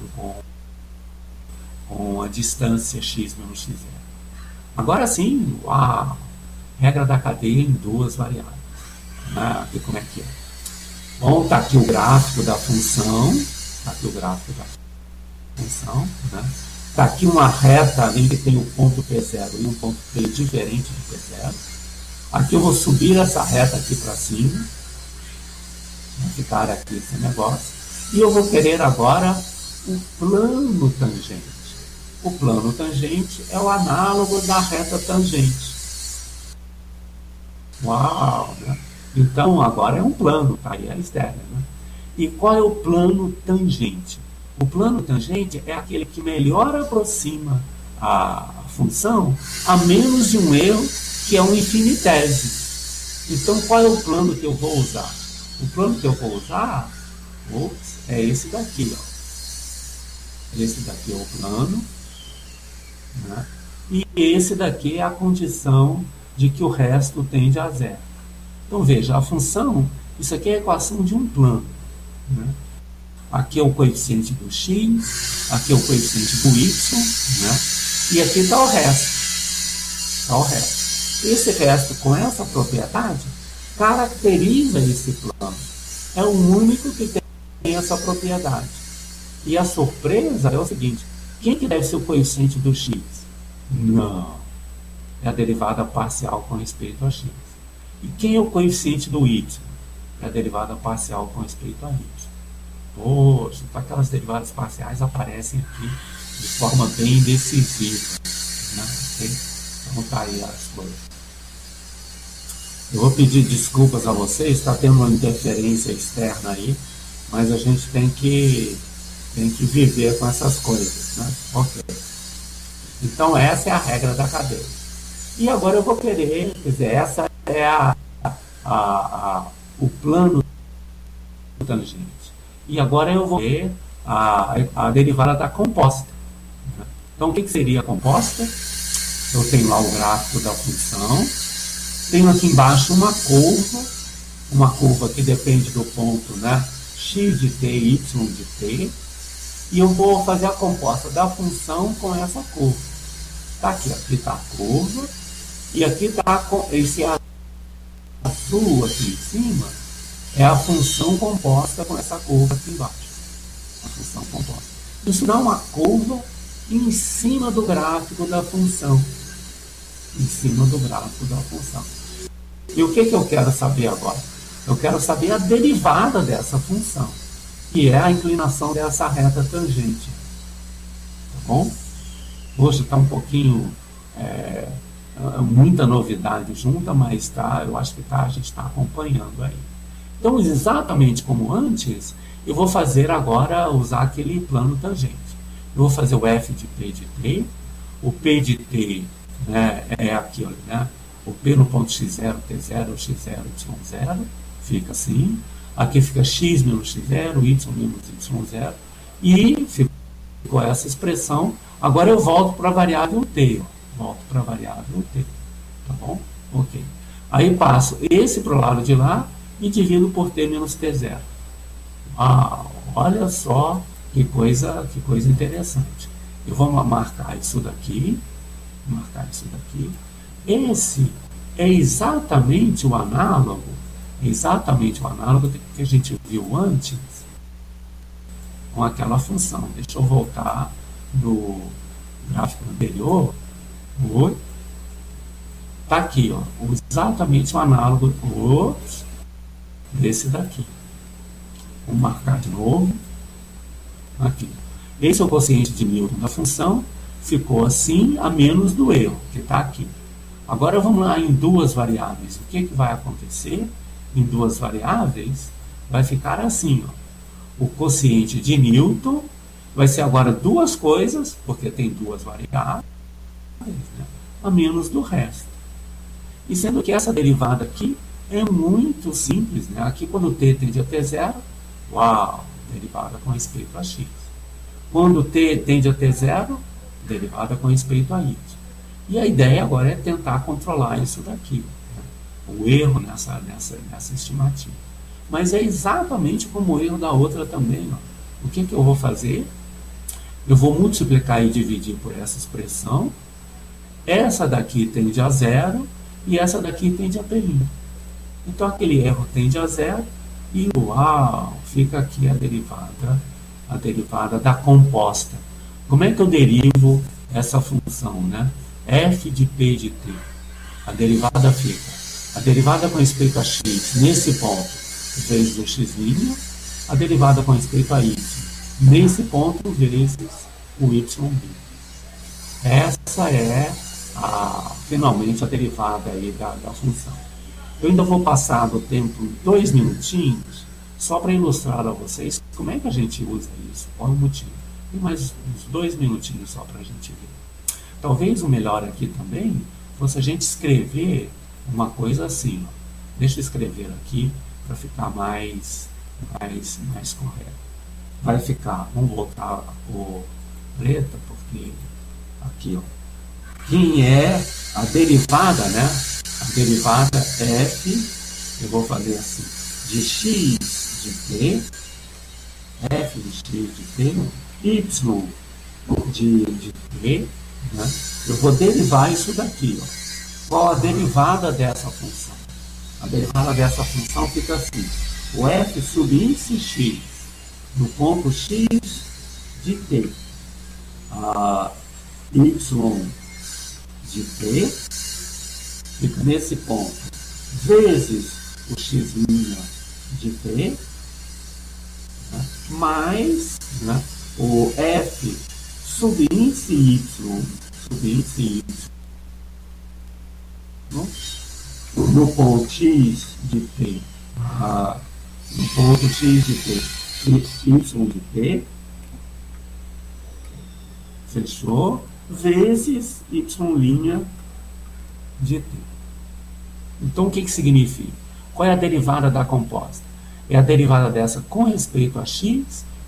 com a distância x menos x0. Agora sim, a regra da cadeia em duas variáveis. Aqui como é que é? Bom, está aqui o gráfico da função. Está aqui o gráfico da função. Está aqui uma reta em que tem um ponto P0 e um ponto P diferente do P0. Aqui eu vou subir essa reta aqui para cima. Vai ficar aqui esse negócio. E eu vou querer agora o plano tangente. O plano tangente é o análogo da reta tangente. Uau! Né? Então, agora é um plano, tá aí a externa. Né? E qual é o plano tangente? O plano tangente é aquele que melhor aproxima a função a menos de um erro, que é um infinitésimo. Então, qual é o plano que eu vou usar? O plano que eu vou usar é esse daqui. Ó. Esse daqui é o plano. Né? E esse daqui é a condição de que o resto tende a zero. Então veja, a função, isso aqui é a equação de um plano. Né? Aqui é o coeficiente do x, aqui é o coeficiente do y, né? E aqui está o resto. Está o resto. Esse resto, com essa propriedade, caracteriza esse plano. É o único que tem essa propriedade. E a surpresa é o seguinte: quem que deve ser o coeficiente do x? Não. É a derivada parcial com respeito a x. E quem é o coeficiente do y? É a derivada parcial com respeito a y. Poxa, então aquelas derivadas parciais aparecem aqui de forma bem decisiva. Né? Okay? Então tá aí as coisas. Eu vou pedir desculpas a vocês, está tendo uma interferência externa aí, mas a gente tem que viver com essas coisas. Né? Ok. Então essa é a regra da cadeia. E agora eu vou querer, quer dizer, essa é o plano tangente. E agora eu vou ver a derivada da composta. Né? Então, o que seria a composta? Eu tenho lá o gráfico da função, tenho aqui embaixo uma curva que depende do ponto, né, x de t, y de t, e eu vou fazer a composta da função com essa curva. Tá aqui está a curva, e aqui está esse azul aqui em cima, é a função composta com essa curva aqui embaixo. A função composta. Isso dá uma curva em cima do gráfico da função. Em cima do gráfico da função. E o que eu quero saber agora? Eu quero saber a derivada dessa função, que é a inclinação dessa reta tangente. Tá bom? Hoje está um pouquinho, muita novidade junta, mas eu acho que a gente está acompanhando aí. Então, exatamente como antes, eu vou fazer agora, usar aquele plano tangente. Eu vou fazer o f de p de t, o p de t, né, é aquilo, né? O P no ponto x0, t0, x0, y0, fica assim. Aqui fica x menos x0, y menos y0, e ficou essa expressão. Agora eu volto para a variável t, volto para a variável t, tá bom? Ok. Aí passo esse para o lado de lá e divido por t menos t0. Olha só que coisa interessante. Eu vou marcar isso daqui. Esse é exatamente o análogo que a gente viu antes com aquela função. Deixa eu voltar no gráfico anterior. Está aqui, ó, exatamente o análogo desse daqui. Vou marcar de novo. Aqui. Esse é o quociente de Newton da função. Ficou assim, a menos do erro, que está aqui. Agora vamos lá em duas variáveis. O que vai acontecer? Em duas variáveis, vai ficar assim, ó. O quociente de Newton vai ser agora duas coisas, porque tem duas variáveis, né, a menos do resto. E sendo que essa derivada aqui é muito simples, né? Aqui quando t tende a t0, derivada com respeito a x. Quando t tende a t0, derivada com respeito a y. E a ideia agora é tentar controlar isso daqui, né? O erro nessa estimativa. Mas é exatamente como o erro da outra também. Ó. O que eu vou fazer? Eu vou multiplicar e dividir por essa expressão. Essa daqui tende a zero e essa daqui tende a p'. Então aquele erro tende a zero e fica aqui a derivada da composta. Como é que eu derivo essa função, né? F de p de t. A derivada fica. A derivada com respeito a x nesse ponto, vezes o x'. A derivada com respeito a y nesse ponto, vezes o y'. Essa é, finalmente, a derivada aí da função. Eu ainda vou passar do tempo 2 minutinhos, só para ilustrar a vocês como é que a gente usa isso, qual é o motivo. Tem mais uns 2 minutinhos só para a gente ver. Talvez o melhor aqui também fosse a gente escrever uma coisa assim. Ó. Deixa eu escrever aqui para ficar mais correto. Vai ficar, vamos voltar a cor preta, porque aqui, ó. Quem é a derivada, né? A derivada f, eu vou fazer assim, de x de t, f de x de t, y de t, né? Eu vou derivar isso daqui, ó. Qual a derivada dessa função? A derivada dessa função fica assim, o f subíndice x do ponto x de t, y de t, fica nesse ponto, vezes o x' de t, né, mais, né, o f subíndice y no ponto x de t, no ponto x de t, y de t, fechou, vezes y' de t. Então, o que significa? Qual é a derivada da composta? É a derivada dessa com respeito a x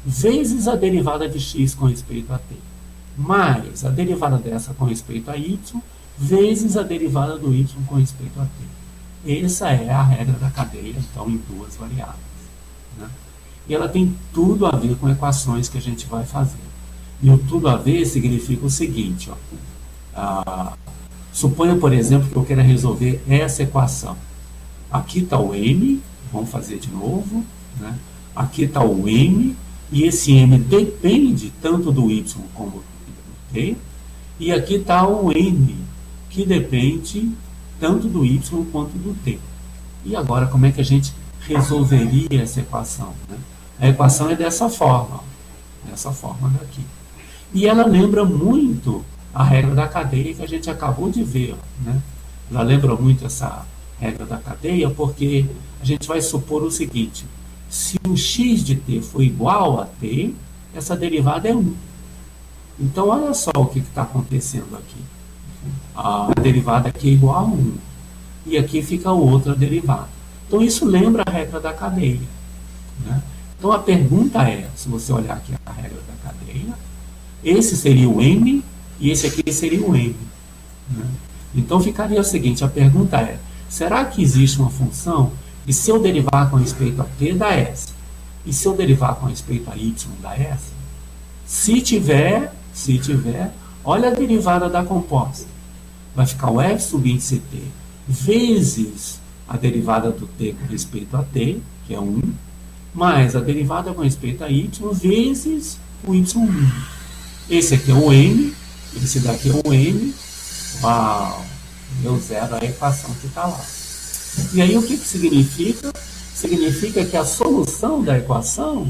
vezes a derivada de x com respeito a t, mais a derivada dessa com respeito a y, vezes a derivada do y com respeito a t. Essa é a regra da cadeia, então, em duas variáveis, né? E ela tem tudo a ver com equações que a gente vai fazer. E o tudo a ver significa o seguinte, ó. Suponha, por exemplo, que eu queira resolver essa equação. Aqui está o m, vamos fazer de novo, né? Aqui está o m, e esse m depende tanto do y como do t, e aqui está o n, que depende tanto do y quanto do t. E agora, como é que a gente resolveria essa equação, né? A equação é dessa forma, ó, dessa forma daqui. E ela lembra muito a regra da cadeia que a gente acabou de ver, ó, né? Ela lembra muito essa regra da cadeia porque a gente vai supor o seguinte: se o x de t for igual a t, essa derivada é 1. Então, olha só o que está acontecendo aqui. A derivada aqui é igual a 1. E aqui fica outra derivada. Então, isso lembra a regra da cadeia, né? Então, a pergunta é, se você olhar aqui a regra da cadeia, esse seria o m e esse aqui seria o n, né? Então, ficaria o seguinte, a pergunta é, será que existe uma função e se eu derivar com respeito a t dá essa? E se eu derivar com respeito a y dá essa? Se tiver, olha a derivada da composta. Vai ficar o f subíndice t vezes a derivada do t com respeito a t, que é 1, mais a derivada com respeito a y vezes o y1. Esse aqui é o m, esse daqui é o n. Uau! Deu zero a equação que está lá. E aí o que significa? Significa que a solução da equação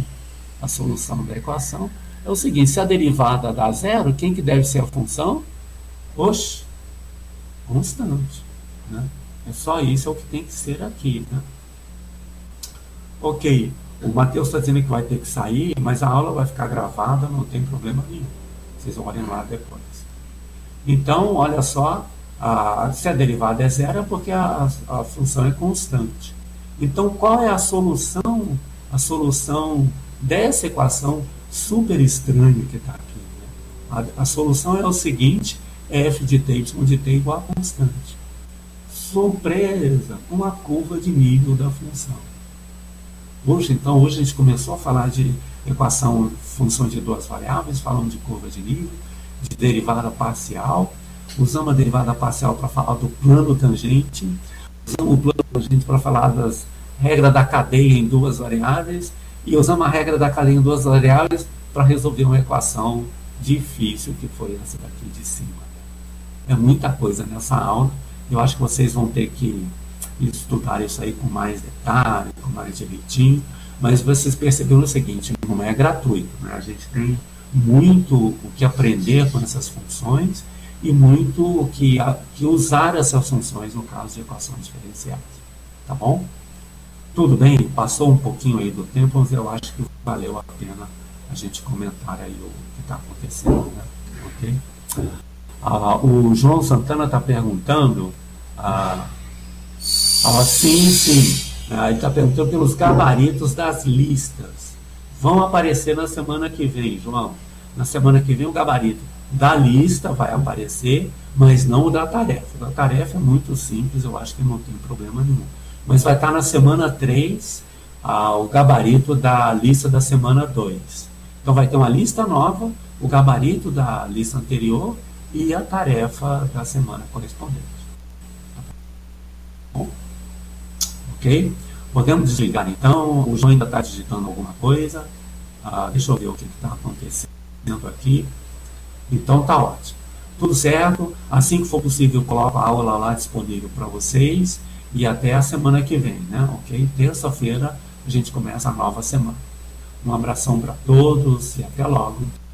é o seguinte: se a derivada dá zero, quem que deve ser a função? Oxe, constante, né? É só isso, é o que tem que ser aqui, né? Ok, o Matheus está dizendo que vai ter que sair, mas a aula vai ficar gravada, não tem problema nenhum. Vocês olhem lá depois. Então, olha só, se a derivada é zero é porque a função é constante. Então, qual é a solução? A solução dessa equação super estranha que está aqui, né? A solução é o seguinte: f de t, y de t igual a constante. Surpresa, uma curva de nível da função. Hoje a gente começou a falar de equação, função de duas variáveis, falando de curva de nível, de derivada parcial. Usamos a derivada parcial para falar do plano tangente. Usamos o plano tangente para falar das regras da cadeia em duas variáveis. E usamos a regra da cadeia em duas variáveis para resolver uma equação difícil, que foi essa daqui de cima. É muita coisa nessa aula. Eu acho que vocês vão ter que estudar isso aí com mais detalhe, com mais direitinho. Mas vocês perceberam o seguinte: não é gratuito, né? A gente tem muito o que aprender com essas funções e muito o que usar essas funções no caso de equações diferenciais. Tá bom? Tudo bem? Passou um pouquinho aí do tempo, mas eu acho que valeu a pena a gente comentar aí o que está acontecendo, né? Ok? O João Santana está perguntando, sim, ele está perguntando pelos gabaritos das listas. Vão aparecer na semana que vem, João. Na semana que vem o gabarito da lista vai aparecer, mas não o da tarefa. O da tarefa é muito simples, eu acho que não tem problema nenhum. Mas vai estar na semana 3 o gabarito da lista da semana 2. Então vai ter uma lista nova, o gabarito da lista anterior e a tarefa da semana correspondente. Tá bom? Ok? Podemos desligar então. O João ainda está digitando alguma coisa. Deixa eu ver o que está acontecendo aqui. Então tá ótimo. Tudo certo. Assim que for possível, eu coloco a aula lá disponível para vocês. E até a semana que vem, né? Ok? Terça-feira a gente começa a nova semana. Um abração para todos e até logo.